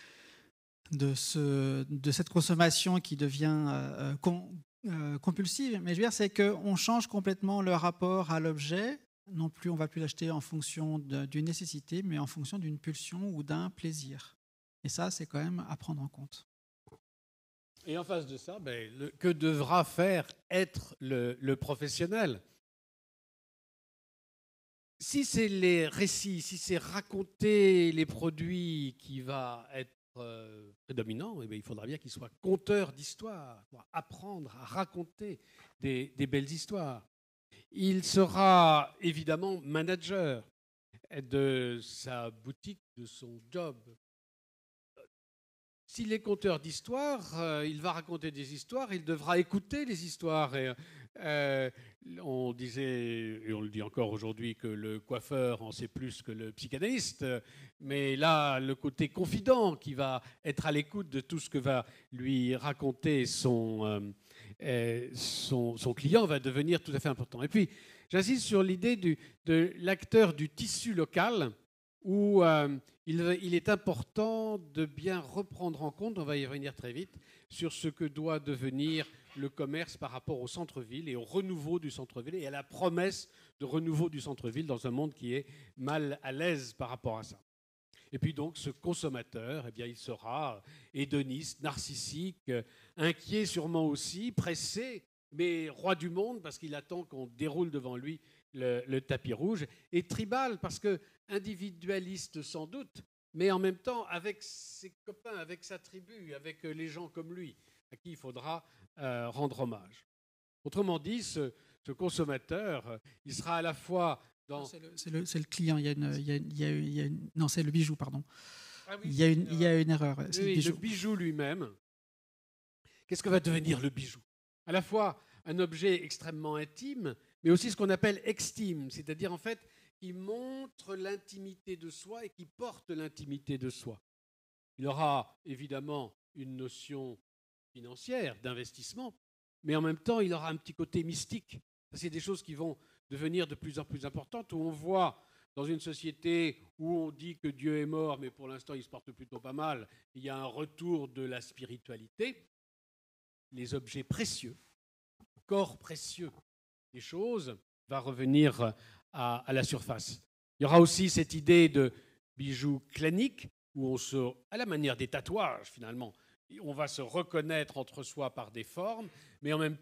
de ce, de cette consommation qui devient euh, con, Euh, compulsive, mais je veux dire, c'est qu'on change complètement le rapport à l'objet. Non plus, on ne va plus l'acheter en fonction d'une nécessité, mais en fonction d'une pulsion ou d'un plaisir. Et ça, c'est quand même à prendre en compte. Et en face de ça, ben, le, que devra faire être le, le professionnel? Si c'est les récits, si c'est raconter les produits qui va être Euh, prédominant, eh bien, il faudra bien qu'il soit conteur d'histoires, pour apprendre à raconter des, des belles histoires. Il sera évidemment manager de sa boutique, de son job. S'il est conteur d'histoires, euh, il va raconter des histoires, il devra écouter les histoires. Et, euh, on disait, et on le dit encore aujourd'hui, que le coiffeur en sait plus que le psychanalyste, mais là, le côté confident qui va être à l'écoute de tout ce que va lui raconter son, euh, son, son client va devenir tout à fait important. Et puis, j'insiste sur l'idée du, de l'acteur du tissu local, où euh, il, il est important de bien reprendre en compte, on va y revenir très vite, sur ce que doit devenir le commerce par rapport au centre-ville et au renouveau du centre-ville et à la promesse de renouveau du centre-ville dans un monde qui est mal à l'aise par rapport à ça. Et puis donc ce consommateur, eh bien, il sera hédoniste, narcissique, inquiet sûrement aussi, pressé, mais roi du monde parce qu'il attend qu'on déroule devant lui le, le tapis rouge, et tribal parce que individualiste sans doute, mais en même temps avec ses copains, avec sa tribu, avec les gens comme lui, à qui il faudra euh, rendre hommage. Autrement dit, ce, ce consommateur, il sera à la fois dans... C'est le, c'est le, c'est le client, il y a une, il y a, il y a, il y a une... Non, c'est le bijou, pardon. Ah oui, il, y a une, il y a une erreur. C'est oui, le bijou, le bijou lui-même. Qu'est-ce que va devenir le bijou? À la fois un objet extrêmement intime, mais aussi ce qu'on appelle extime, c'est-à-dire en fait qui montre l'intimité de soi et qui porte l'intimité de soi. Il aura évidemment une notion financière, d'investissement, mais en même temps, il aura un petit côté mystique. C'est des choses qui vont devenir de plus en plus importantes, où on voit dans une société où on dit que Dieu est mort, mais pour l'instant, il se porte plutôt pas mal, il y a un retour de la spiritualité, les objets précieux, corps précieux des choses, va revenir à, à la surface. Il y aura aussi cette idée de bijoux claniques, où on se, à la manière des tatouages finalement, on va se reconnaître entre soi par des formes, mais en même temps,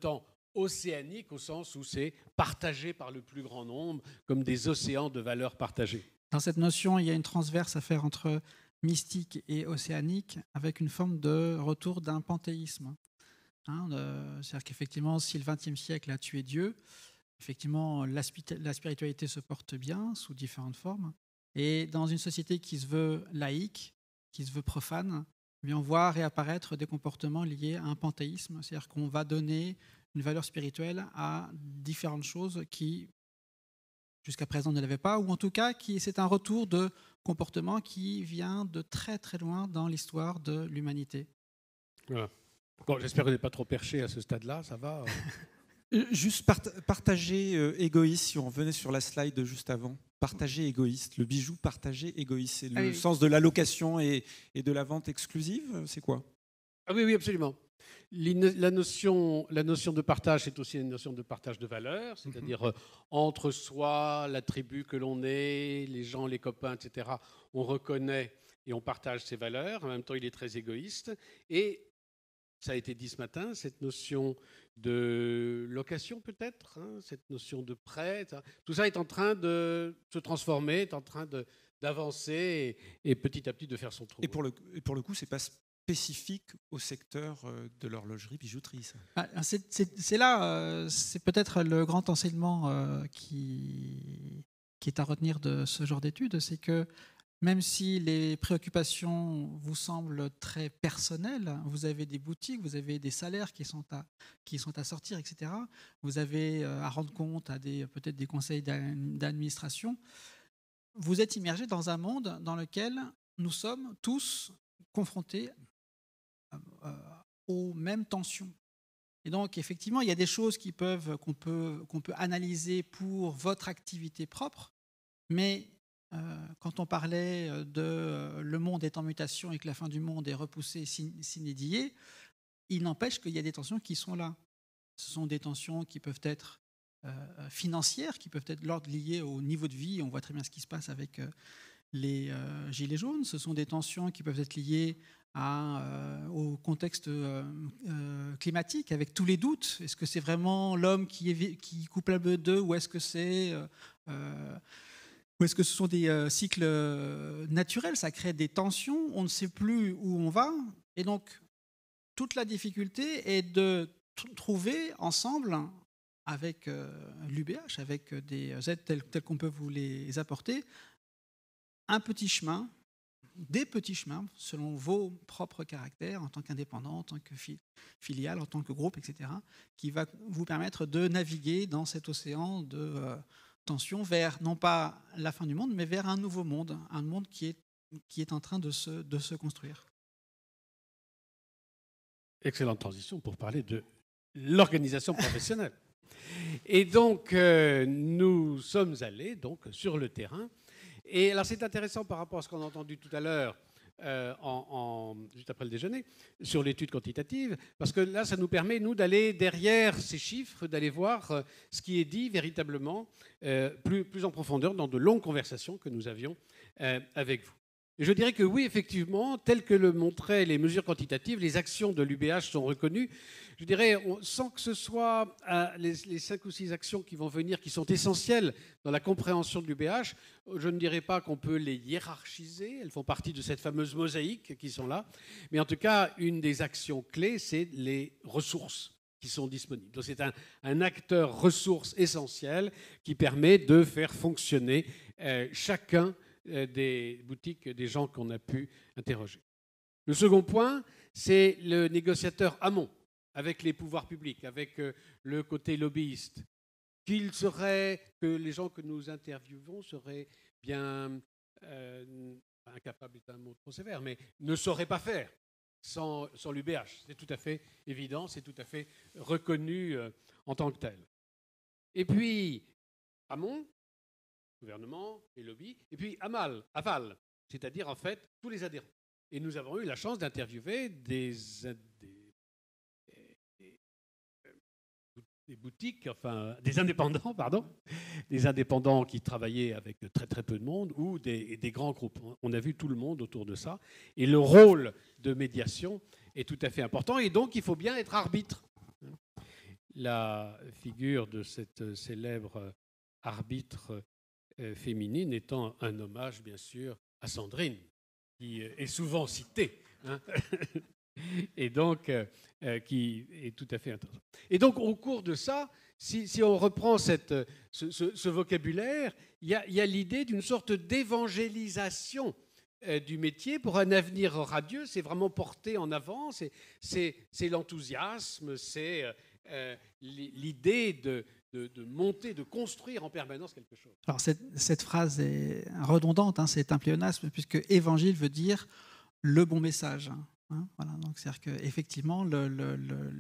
océanique au sens où c'est partagé par le plus grand nombre, comme des océans de valeurs partagées. Dans cette notion, il y a une transverse à faire entre mystique et océanique, avec une forme de retour d'un panthéisme. Hein, de, c'est-à-dire qu'effectivement, si le vingtième siècle a tué Dieu, effectivement, la, la spiritualité se porte bien sous différentes formes. Et dans une société qui se veut laïque, qui se veut profane, eh bien, on voit réapparaître des comportements liés à un panthéisme, c'est-à-dire qu'on va donner une valeur spirituelle à différentes choses qui, jusqu'à présent, ne l'avaient pas, ou en tout cas, qui, c'est un retour de comportement qui vient de très très loin dans l'histoire de l'humanité. Voilà. Bon, j'espère que vous n'êtes pas trop perché à ce stade-là, ça va Juste part partager euh, égoïste, si on revenait sur la slide juste avant. Partager égoïste, le bijou partagé égoïste, c'est le ah oui. sens de la location et, et de la vente exclusive, c'est quoi? Ah oui, oui, absolument. La notion, la notion de partage, c'est aussi une notion de partage de valeurs, c'est-à-dire mm-hmm. entre soi, la tribu que l'on est, les gens, les copains, et cetera. On reconnaît et on partage ces valeurs. En même temps, il est très égoïste. Et ça a été dit ce matin, cette notion de location peut-être, hein, cette notion de prêt, tout ça est en train de se transformer, est en train de, d'avancer et, et petit à petit de faire son trou. Et pour le, et pour le coup, ce n'est pas spécifique au secteur de l'horlogerie bijouterie, ça. Ah, c'est, c'est, c'est là, euh, c'est peut-être le grand enseignement euh, qui, qui est à retenir de ce genre d'études, c'est que même si les préoccupations vous semblent très personnelles, vous avez des boutiques, vous avez des salaires qui sont à, qui sont à sortir, et cetera. Vous avez à rendre compte à des, peut-être des conseils d'administration. Vous êtes immergé dans un monde dans lequel nous sommes tous confrontés aux mêmes tensions. Et donc, effectivement, il y a des choses qui peuvent, qu'on peut, qu'on peut analyser pour votre activité propre, mais Euh, quand on parlait de euh, le monde est en mutation et que la fin du monde est repoussée, sine die, il n'empêche qu'il y a des tensions qui sont là. Ce sont des tensions qui peuvent être euh, financières, qui peuvent être l'ordre liées au niveau de vie. On voit très bien ce qui se passe avec euh, les euh, gilets jaunes. Ce sont des tensions qui peuvent être liées à, euh, au contexte euh, euh, climatique, avec tous les doutes. Est-ce que c'est vraiment l'homme qui est, qui est coupable d'eux, ou est-ce que c'est... Euh, euh, Ou est-ce que ce sont des euh, cycles euh, naturels? Ça crée des tensions, on ne sait plus où on va. Et donc, toute la difficulté est de t- trouver ensemble, avec euh, l'U B H, avec des aides telles, telles qu'on peut vous les apporter, un petit chemin, des petits chemins, selon vos propres caractères, en tant qu'indépendant, en tant que fi- filiale, en tant que groupe, et cetera, qui va vous permettre de naviguer dans cet océan de... Euh, tension vers, non pas la fin du monde, mais vers un nouveau monde, un monde qui est, qui est en train de se, de se construire. Excellente transition pour parler de l'organisation professionnelle. Et donc, euh, nous sommes allés donc, sur le terrain. Et alors, c'est intéressant par rapport à ce qu'on a entendu tout à l'heure, euh, en, en, juste après le déjeuner, sur l'étude quantitative, parce que là, ça nous permet, nous, d'aller derrière ces chiffres, d'aller voir euh, ce qui est dit véritablement euh, plus, plus en profondeur dans de longues conversations que nous avions euh, avec vous. Et je dirais que oui, effectivement, tel que le montraient les mesures quantitatives, les actions de l'U B H sont reconnues. Je dirais, on, sans que ce soit euh, les, les cinq ou six actions qui vont venir, qui sont essentielles dans la compréhension de l'U B H, je ne dirais pas qu'on peut les hiérarchiser, elles font partie de cette fameuse mosaïque qui sont là, mais en tout cas, une des actions clés, c'est les ressources qui sont disponibles. Donc c'est un, un acteur ressource essentiel qui permet de faire fonctionner euh, chacun des boutiques, des gens qu'on a pu interroger. Le second point, c'est le négociateur amont, avec les pouvoirs publics, avec le côté lobbyiste. Qu'il serait, que les gens que nous interviewons seraient bien euh, incapables, est un mot trop sévère, mais ne sauraient pas faire sans, sans l'U B H. C'est tout à fait évident, c'est tout à fait reconnu euh, en tant que tel. Et puis, amont, gouvernement, les lobbies, et puis amal, aval, c'est-à-dire en fait tous les adhérents. Et nous avons eu la chance d'interviewer des, des, des, des boutiques, enfin des indépendants, pardon, des indépendants qui travaillaient avec très très peu de monde ou des, des grands groupes. On a vu tout le monde autour de ça. Et le rôle de médiation est tout à fait important. Et donc il faut bien être arbitre. la figure de cette célèbre arbitre féminine étant un hommage, bien sûr, à Sandrine, qui est souvent citée, hein, et donc euh, qui est tout à fait intéressant. Et donc, au cours de ça, si, si on reprend cette, ce, ce, ce vocabulaire, il y a, il y a l'idée d'une sorte d'évangélisation euh, du métier pour un avenir radieux. C'est vraiment porté en avant, c'est, c'est, c'est l'enthousiasme, c'est euh, l'idée de... De, de monter, de construire en permanence quelque chose. Alors cette, cette phrase est redondante, hein, c'est un pléonasme, puisque évangile veut dire le bon message. Hein, voilà, donc c'est-à-dire qu'effectivement, le, le, le,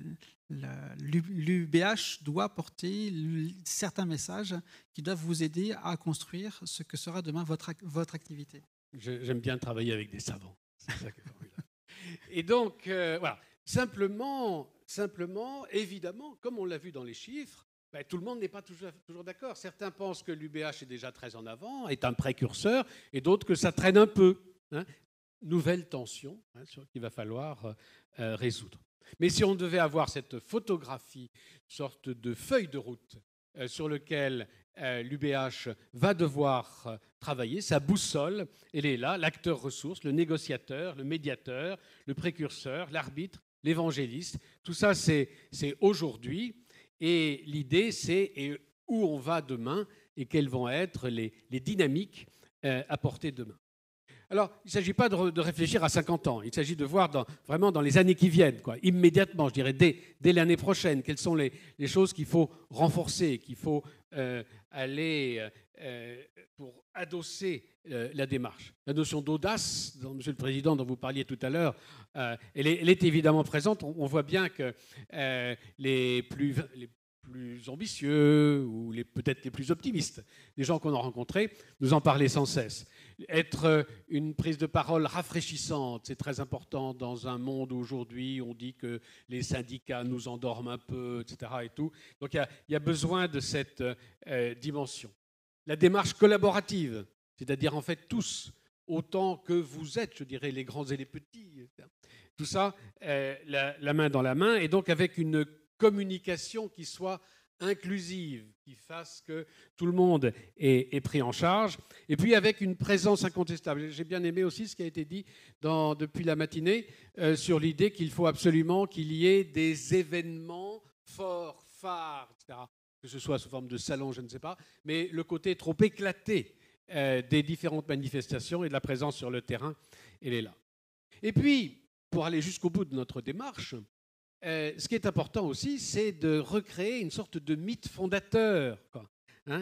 le, l'U B H doit porter certains messages qui doivent vous aider à construire ce que sera demain votre, votre activité. Je, j'aime bien travailler avec des savants. C'est ça qui est formidable. Et donc, euh, voilà, simplement, simplement, évidemment, comme on l'a vu dans les chiffres, ben, tout le monde n'est pas toujours, toujours d'accord. Certains pensent que l'U B H est déjà très en avant, est un précurseur, et d'autres que ça traîne un peu. Hein. Nouvelle tension, hein, qu'il va falloir euh, résoudre. Mais si on devait avoir cette photographie, sorte de feuille de route euh, sur laquelle euh, l'U B H va devoir euh, travailler, sa boussole, elle est là, l'acteur ressource, le négociateur, le médiateur, le précurseur, l'arbitre, l'évangéliste. Tout ça, c'est, c'est aujourd'hui. Et l'idée, c'est et où on va demain et quelles vont être les, les dynamiques euh, apportées demain. Alors, il ne s'agit pas de, re, de réfléchir à cinquante ans, il s'agit de voir dans, vraiment dans les années qui viennent, quoi, immédiatement, je dirais, dès, dès l'année prochaine, quelles sont les, les choses qu'il faut renforcer, qu'il faut euh, aller euh, pour adosser euh, la démarche. La notion d'audace, dont, Monsieur le Président, dont vous parliez tout à l'heure, euh, elle, est, elle est évidemment présente. On, on voit bien que euh, les plus... Les plus ambitieux ou les, peut-être les plus optimistes, des gens qu'on a rencontrés, nous en parlaient sans cesse. Être une prise de parole rafraîchissante, c'est très important dans un monde où aujourd'hui on dit que les syndicats nous endorment un peu, et cetera. Et tout. Donc il y a, il y a besoin de cette euh, dimension. La démarche collaborative, c'est-à-dire en fait tous, autant que vous êtes, je dirais, les grands et les petits, tout ça, euh, la, la main dans la main, et donc avec une communication qui soit inclusive, qui fasse que tout le monde est, est pris en charge, et puis avec une présence incontestable. J'ai bien aimé aussi ce qui a été dit dans, depuis la matinée euh, sur l'idée qu'il faut absolument qu'il y ait des événements forts, phares, et cetera, que ce soit sous forme de salon, je ne sais pas, mais le côté trop éclaté euh, des différentes manifestations et de la présence sur le terrain, elle est là. Et puis, pour aller jusqu'au bout de notre démarche, Euh, ce qui est important aussi, c'est de recréer une sorte de mythe fondateur, quoi, hein.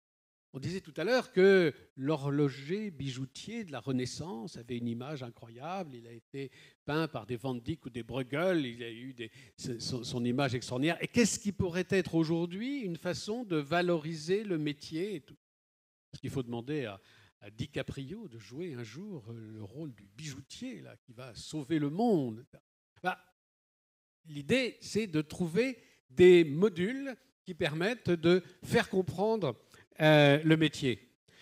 On disait tout à l'heure que l'horloger bijoutier de la Renaissance avait une image incroyable. Il a été peint par des Van Dyck ou des Bruegel. Il a eu des, son, son image extraordinaire. Et qu'est-ce qui pourrait être aujourd'hui une façon de valoriser le métier et tout. Parce qu'il faut demander à, à DiCaprio de jouer un jour le rôle du bijoutier là, qui va sauver le monde. Bah, l'idée, c'est de trouver des modules qui permettent de faire comprendre euh, le métier.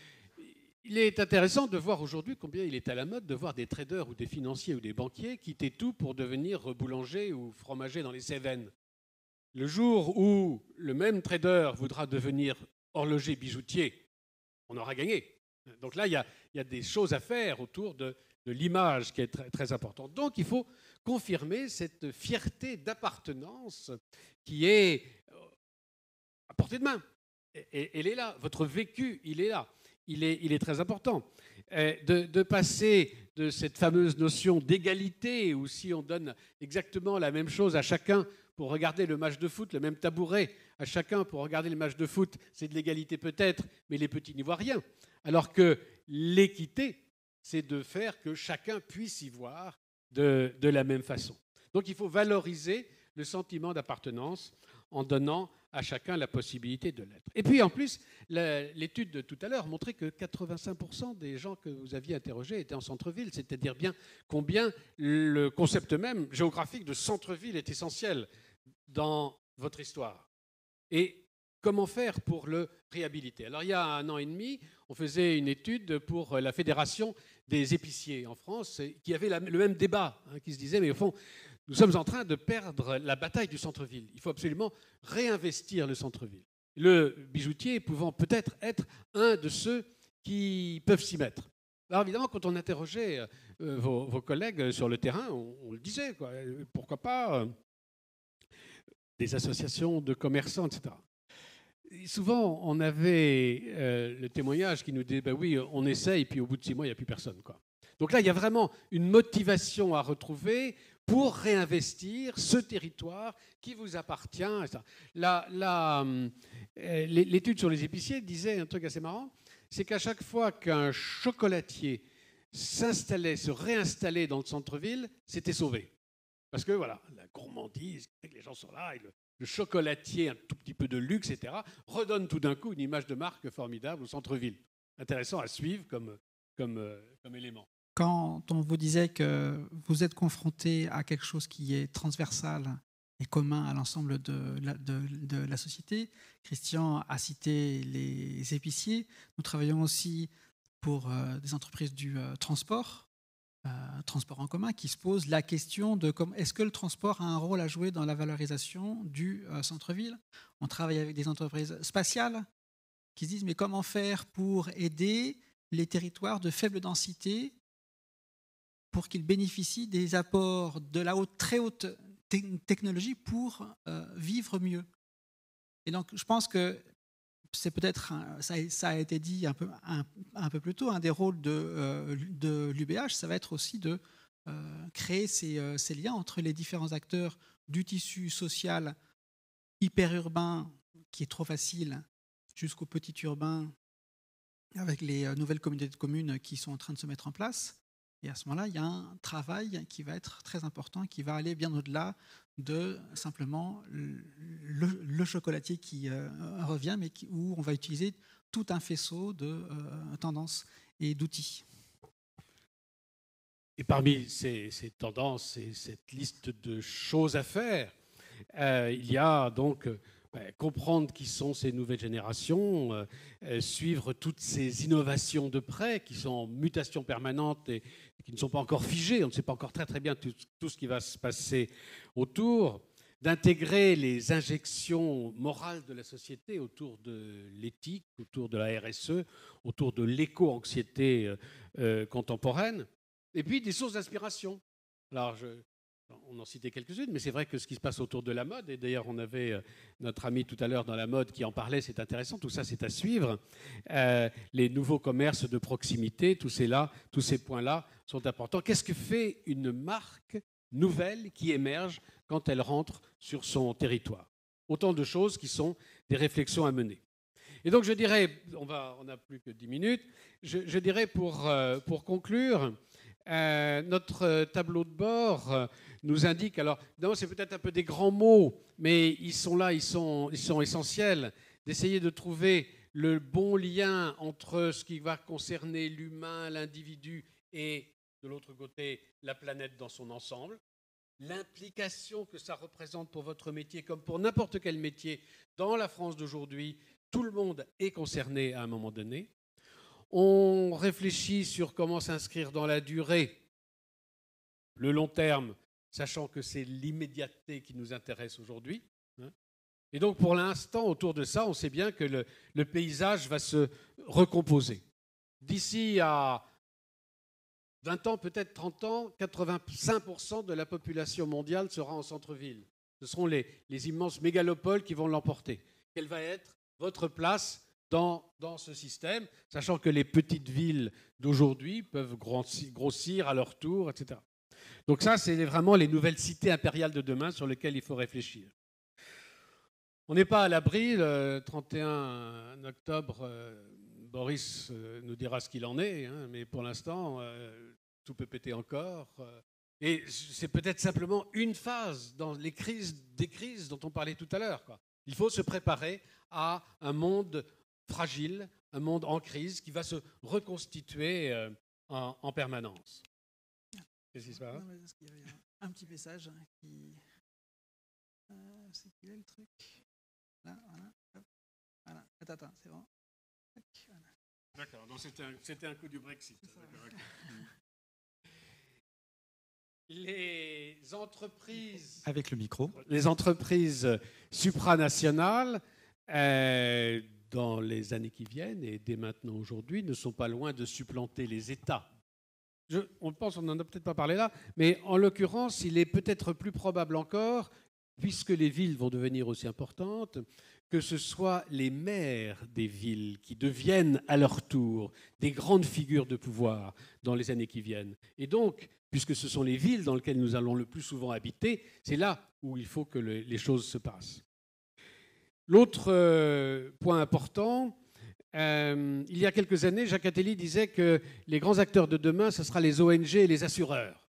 Il est intéressant de voir aujourd'hui combien il est à la mode de voir des traders ou des financiers ou des banquiers quitter tout pour devenir boulanger ou fromager dans les Cévennes. Le jour où le même trader voudra devenir horloger bijoutier, on aura gagné. Donc là, il y a, il y a des choses à faire autour de, de l'image qui est très, très importante. Donc il faut confirmer cette fierté d'appartenance qui est à portée de main. Et elle est là. Votre vécu, il est là. Il est, il est très important. De, de passer de cette fameuse notion d'égalité, où si on donne exactement la même chose à chacun pour regarder le match de foot, le même tabouret à chacun pour regarder le match de foot, c'est de l'égalité peut-être, mais les petits n'y voient rien. Alors que l'équité, c'est de faire que chacun puisse y voir de, de la même façon. Donc il faut valoriser le sentiment d'appartenance en donnant à chacun la possibilité de l'être. Et puis en plus, l'étude de tout à l'heure montrait que quatre-vingt-cinq pour cent des gens que vous aviez interrogés étaient en centre-ville, c'est-à-dire bien combien le concept même géographique de centre-ville est essentiel dans votre histoire. Et comment faire pour le réhabiliter? Alors il y a un an et demi, on faisait une étude pour la Fédération des épiciers en France qui avait la, le même débat, hein, qui se disait, mais au fond, nous sommes en train de perdre la bataille du centre-ville. Il faut absolument réinvestir le centre-ville. Le bijoutier pouvant peut-être être un de ceux qui peuvent s'y mettre. Alors évidemment, quand on interrogeait euh, vos, vos collègues sur le terrain, on, on le disait, quoi. Pourquoi pas euh, des associations de commerçants, et cetera. Et souvent, on avait euh, le témoignage qui nous disait ben oui, on essaye, puis au bout de six mois, il n'y a plus personne, quoi. Donc là, il y a vraiment une motivation à retrouver pour réinvestir ce territoire qui vous appartient. La, la, l'étude sur les épiciers disait un truc assez marrant, c'est qu'à chaque fois qu'un chocolatier s'installait, se réinstallait dans le centre-ville, c'était sauvé. Parce que voilà, la gourmandise, les gens sont là, et le, le chocolatier, un tout petit peu de luxe, et cetera, redonne tout d'un coup une image de marque formidable au centre-ville. Intéressant à suivre comme, comme, comme élément. Quand on vous disait que vous êtes confronté à quelque chose qui est transversal et commun à l'ensemble de la, de, de la société, Christian a cité les épiciers. Nous travaillons aussi pour euh, des entreprises du euh, transport, euh, transport en commun, qui se posent la question de comment, est-ce que le transport a un rôle à jouer dans la valorisation du euh, centre-ville. On travaille avec des entreprises spatiales qui se disent mais comment faire pour aider les territoires de faible densité pour qu'ils bénéficient des apports de la haute, très haute te- technologie pour euh, vivre mieux. Et donc, je pense que c'est peut-être, un, ça, ça a été dit un peu, un, un peu plus tôt, un des rôles de, euh, de l'U B H, ça va être aussi de euh, créer ces, euh, ces liens entre les différents acteurs du tissu social hyper-urbain, qui est trop facile, jusqu'au petit urbain, avec les euh, nouvelles communautés de communes qui sont en train de se mettre en place. Et à ce moment-là, il y a un travail qui va être très important, qui va aller bien au-delà de simplement le, le chocolatier qui euh, revient, mais qui, où on va utiliser tout un faisceau de euh, tendances et d'outils. Et parmi ces, ces tendances et cette liste de choses à faire, euh, il y a donc euh, comprendre qui sont ces nouvelles générations, euh, suivre toutes ces innovations de près qui sont en mutation permanente et qui ne sont pas encore figées. On ne sait pas encore très très bien tout, tout ce qui va se passer autour, d'intégrer les injections morales de la société autour de l'éthique, autour de la R S E, autour de l'éco-anxiété euh, euh, contemporaine, et puis des sources d'inspiration. Alors, je, on en citait quelques-unes, mais c'est vrai que ce qui se passe autour de la mode, et d'ailleurs on avait euh, notre ami tout à l'heure dans la mode qui en parlait, c'est intéressant, tout ça c'est à suivre. Euh, les nouveaux commerces de proximité, tous ces, là, tous ces points-là sont importants. Qu'est-ce que fait une marque nouvelle qui émerge quand elle rentre sur son territoire? Autant de choses qui sont des réflexions à mener. Et donc je dirais, on va, on n'a plus que dix minutes, je, je dirais pour, euh, pour conclure, euh, notre tableau de bord euh, nous indique, alors non, c'est peut-être un peu des grands mots, mais ils sont là, ils sont, ils sont essentiels, d'essayer de trouver le bon lien entre ce qui va concerner l'humain, l'individu et de l'autre côté la planète dans son ensemble, l'implication que ça représente pour votre métier comme pour n'importe quel métier dans la France d'aujourd'hui. Tout le monde est concerné à un moment donné. On réfléchit sur comment s'inscrire dans la durée, le long terme, sachant que c'est l'immédiateté qui nous intéresse aujourd'hui. Et donc, pour l'instant, autour de ça, on sait bien que le, le paysage va se recomposer. D'ici à vingt ans, peut-être trente ans, quatre-vingt-cinq pour cent de la population mondiale sera en centre-ville. Ce seront les, les immenses mégalopoles qui vont l'emporter. Quelle va être votre place dans, dans ce système, sachant que les petites villes d'aujourd'hui peuvent grossir à leur tour, et cetera. Donc ça, c'est vraiment les nouvelles cités impériales de demain sur lesquelles il faut réfléchir. On n'est pas à l'abri. Le trente et un octobre, euh, Boris euh, nous dira ce qu'il en est, hein, mais pour l'instant, euh, tout peut péter encore. Euh, et c'est peut-être simplement une phase dans les crises, des crises dont on parlait tout à l'heure, quoi. Il faut se préparer à un monde fragile, un monde en crise qui va se reconstituer euh, en, en permanence. Qu'est-ce qui se passe ? Il y avait un, un petit message qui... Euh, c'est qui est le truc ? Là, voilà. Hop. Voilà. Attends, attends, c'est bon. Voilà. D'accord, donc c'était un, c'était un coup du Brexit. les entreprises, avec le micro, les entreprises supranationales, euh, dans les années qui viennent et dès maintenant aujourd'hui, ne sont pas loin de supplanter les États. Je, on pense, on n'en a peut-être pas parlé là, mais en l'occurrence, il est peut-être plus probable encore, puisque les villes vont devenir aussi importantes, que ce soit les maires des villes qui deviennent à leur tour des grandes figures de pouvoir dans les années qui viennent. Et donc, puisque ce sont les villes dans lesquelles nous allons le plus souvent habiter, c'est là où il faut que le, les choses se passent. L'autre euh, point important, euh, il y a quelques années, Jacques Attali disait que les grands acteurs de demain, ce sera les O N G et les assureurs.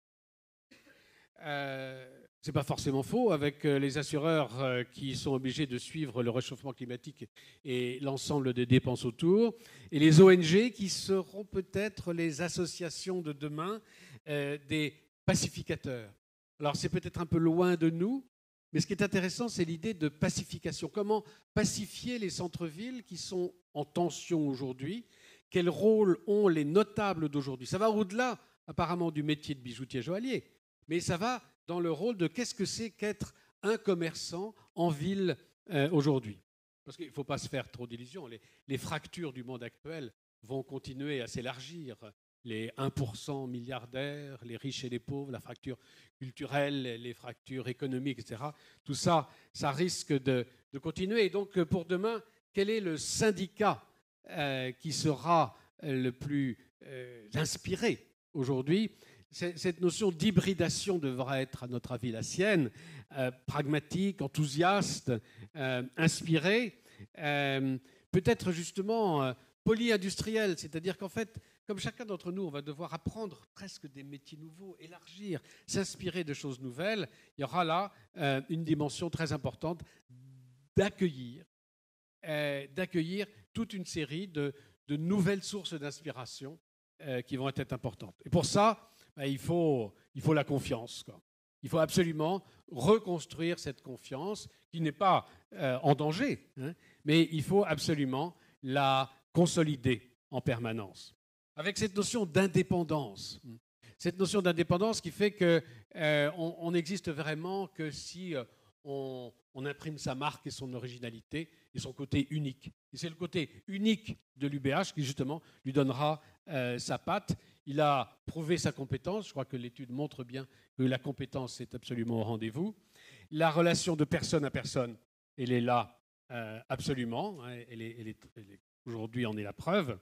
Euh, Ce n'est pas forcément faux, avec les assureurs qui sont obligés de suivre le réchauffement climatique et l'ensemble des dépenses autour, et les O N G qui seront peut-être les associations de demain, euh, des pacificateurs. Alors c'est peut-être un peu loin de nous, mais ce qui est intéressant, c'est l'idée de pacification. Comment pacifier les centres-villes qui sont en tension aujourd'hui? Quel rôle ont les notables d'aujourd'hui? Ça va au-delà, apparemment, du métier de bijoutier joaillier, mais ça va dans le rôle de qu'est-ce que c'est qu'être un commerçant en ville euh, aujourd'hui. Parce qu'il ne faut pas se faire trop d'illusions. Les, les fractures du monde actuel vont continuer à s'élargir. Les un pour cent milliardaires, les riches et les pauvres, la fracture culturelle, les fractures économiques, et cetera. Tout ça, ça risque de, de continuer. Et donc, pour demain, quel est le syndicat euh, qui sera le plus euh, inspiré aujourd'hui? Cette notion d'hybridation devra être, à notre avis, la sienne, euh, pragmatique, enthousiaste, euh, inspirée, euh, peut-être justement euh, polyindustrielle, c'est-à-dire qu'en fait, comme chacun d'entre nous, on va devoir apprendre presque des métiers nouveaux, élargir, s'inspirer de choses nouvelles. Il y aura là euh, une dimension très importante d'accueillir, euh, d'accueillir toute une série de, de nouvelles sources d'inspiration euh, qui vont être importantes. Et pour ça, Il faut, il faut la confiance, quoi. Il faut absolument reconstruire cette confiance qui n'est pas euh, en danger, hein, mais il faut absolument la consolider en permanence. Avec cette notion d'indépendance, cette notion d'indépendance qui fait qu'on euh, on n'existe vraiment que si euh, on, on imprime sa marque et son originalité et son côté unique. Et c'est le côté unique de l'U B H qui justement lui donnera euh, sa patte. Il a prouvé sa compétence. Je crois que l'étude montre bien que la compétence est absolument au rendez-vous. La relation de personne à personne, elle est là euh, absolument. Elle est, elle est, elle est, aujourd'hui, en est la preuve.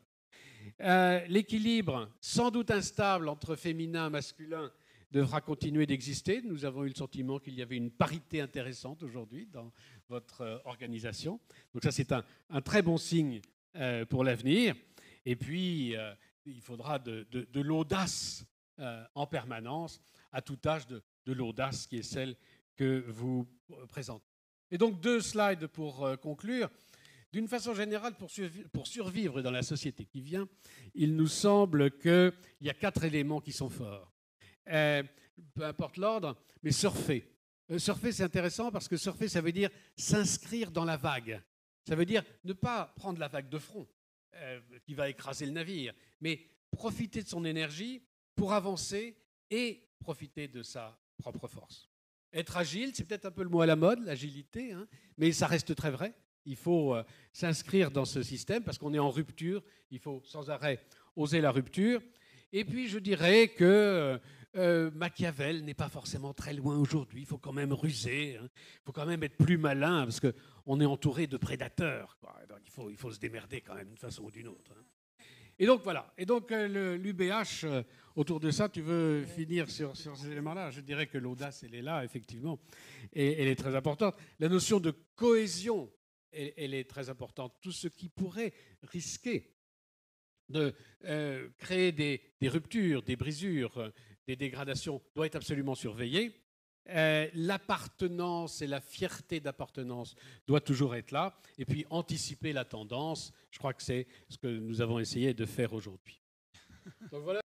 Euh, l'équilibre, sans doute instable, entre féminin et masculin devra continuer d'exister. Nous avons eu le sentiment qu'il y avait une parité intéressante aujourd'hui dans votre euh, organisation. Donc ça, c'est un, un très bon signe euh, pour l'avenir. Et puis... Euh, il faudra de, de, de l'audace euh, en permanence, à tout âge, de, de l'audace qui est celle que vous présentez. Et donc deux slides pour euh, conclure. D'une façon générale, pour, survi- pour survivre dans la société qui vient, il nous semble qu'il y a quatre éléments qui sont forts. Euh, peu importe l'ordre, mais surfer. Euh, surfer, c'est intéressant parce que surfer, ça veut dire s'inscrire dans la vague. Ça veut dire ne pas prendre la vague de front, Euh, qui va écraser le navire, mais profiter de son énergie pour avancer et profiter de sa propre force. Être agile, c'est peut-être un peu le mot à la mode, l'agilité, hein, mais ça reste très vrai. Il faut euh, s'inscrire dans ce système parce qu'on est en rupture, il faut sans arrêt oser la rupture. Et puis je dirais que euh, Machiavel n'est pas forcément très loin aujourd'hui, il faut quand même ruser, hein. Il faut quand même être plus malin parce qu'on est entouré de prédateurs, quoi. Donc il faut, il faut se démerder quand même d'une façon ou d'une autre, hein. Et donc voilà, et donc euh, l'U B H, euh, autour de ça, tu veux finir sur, sur ces éléments-là? Je dirais que l'audace, elle est là, effectivement, et elle est très importante. La notion de cohésion, elle, elle est très importante. Tout ce qui pourrait risquer de euh, créer des, des ruptures, des brisures, des dégradations, doit être absolument surveillé. Euh, l'appartenance et la fierté d'appartenance doit toujours être là. Et puis anticiper la tendance, je crois que c'est ce que nous avons essayé de faire aujourd'hui. Donc voilà.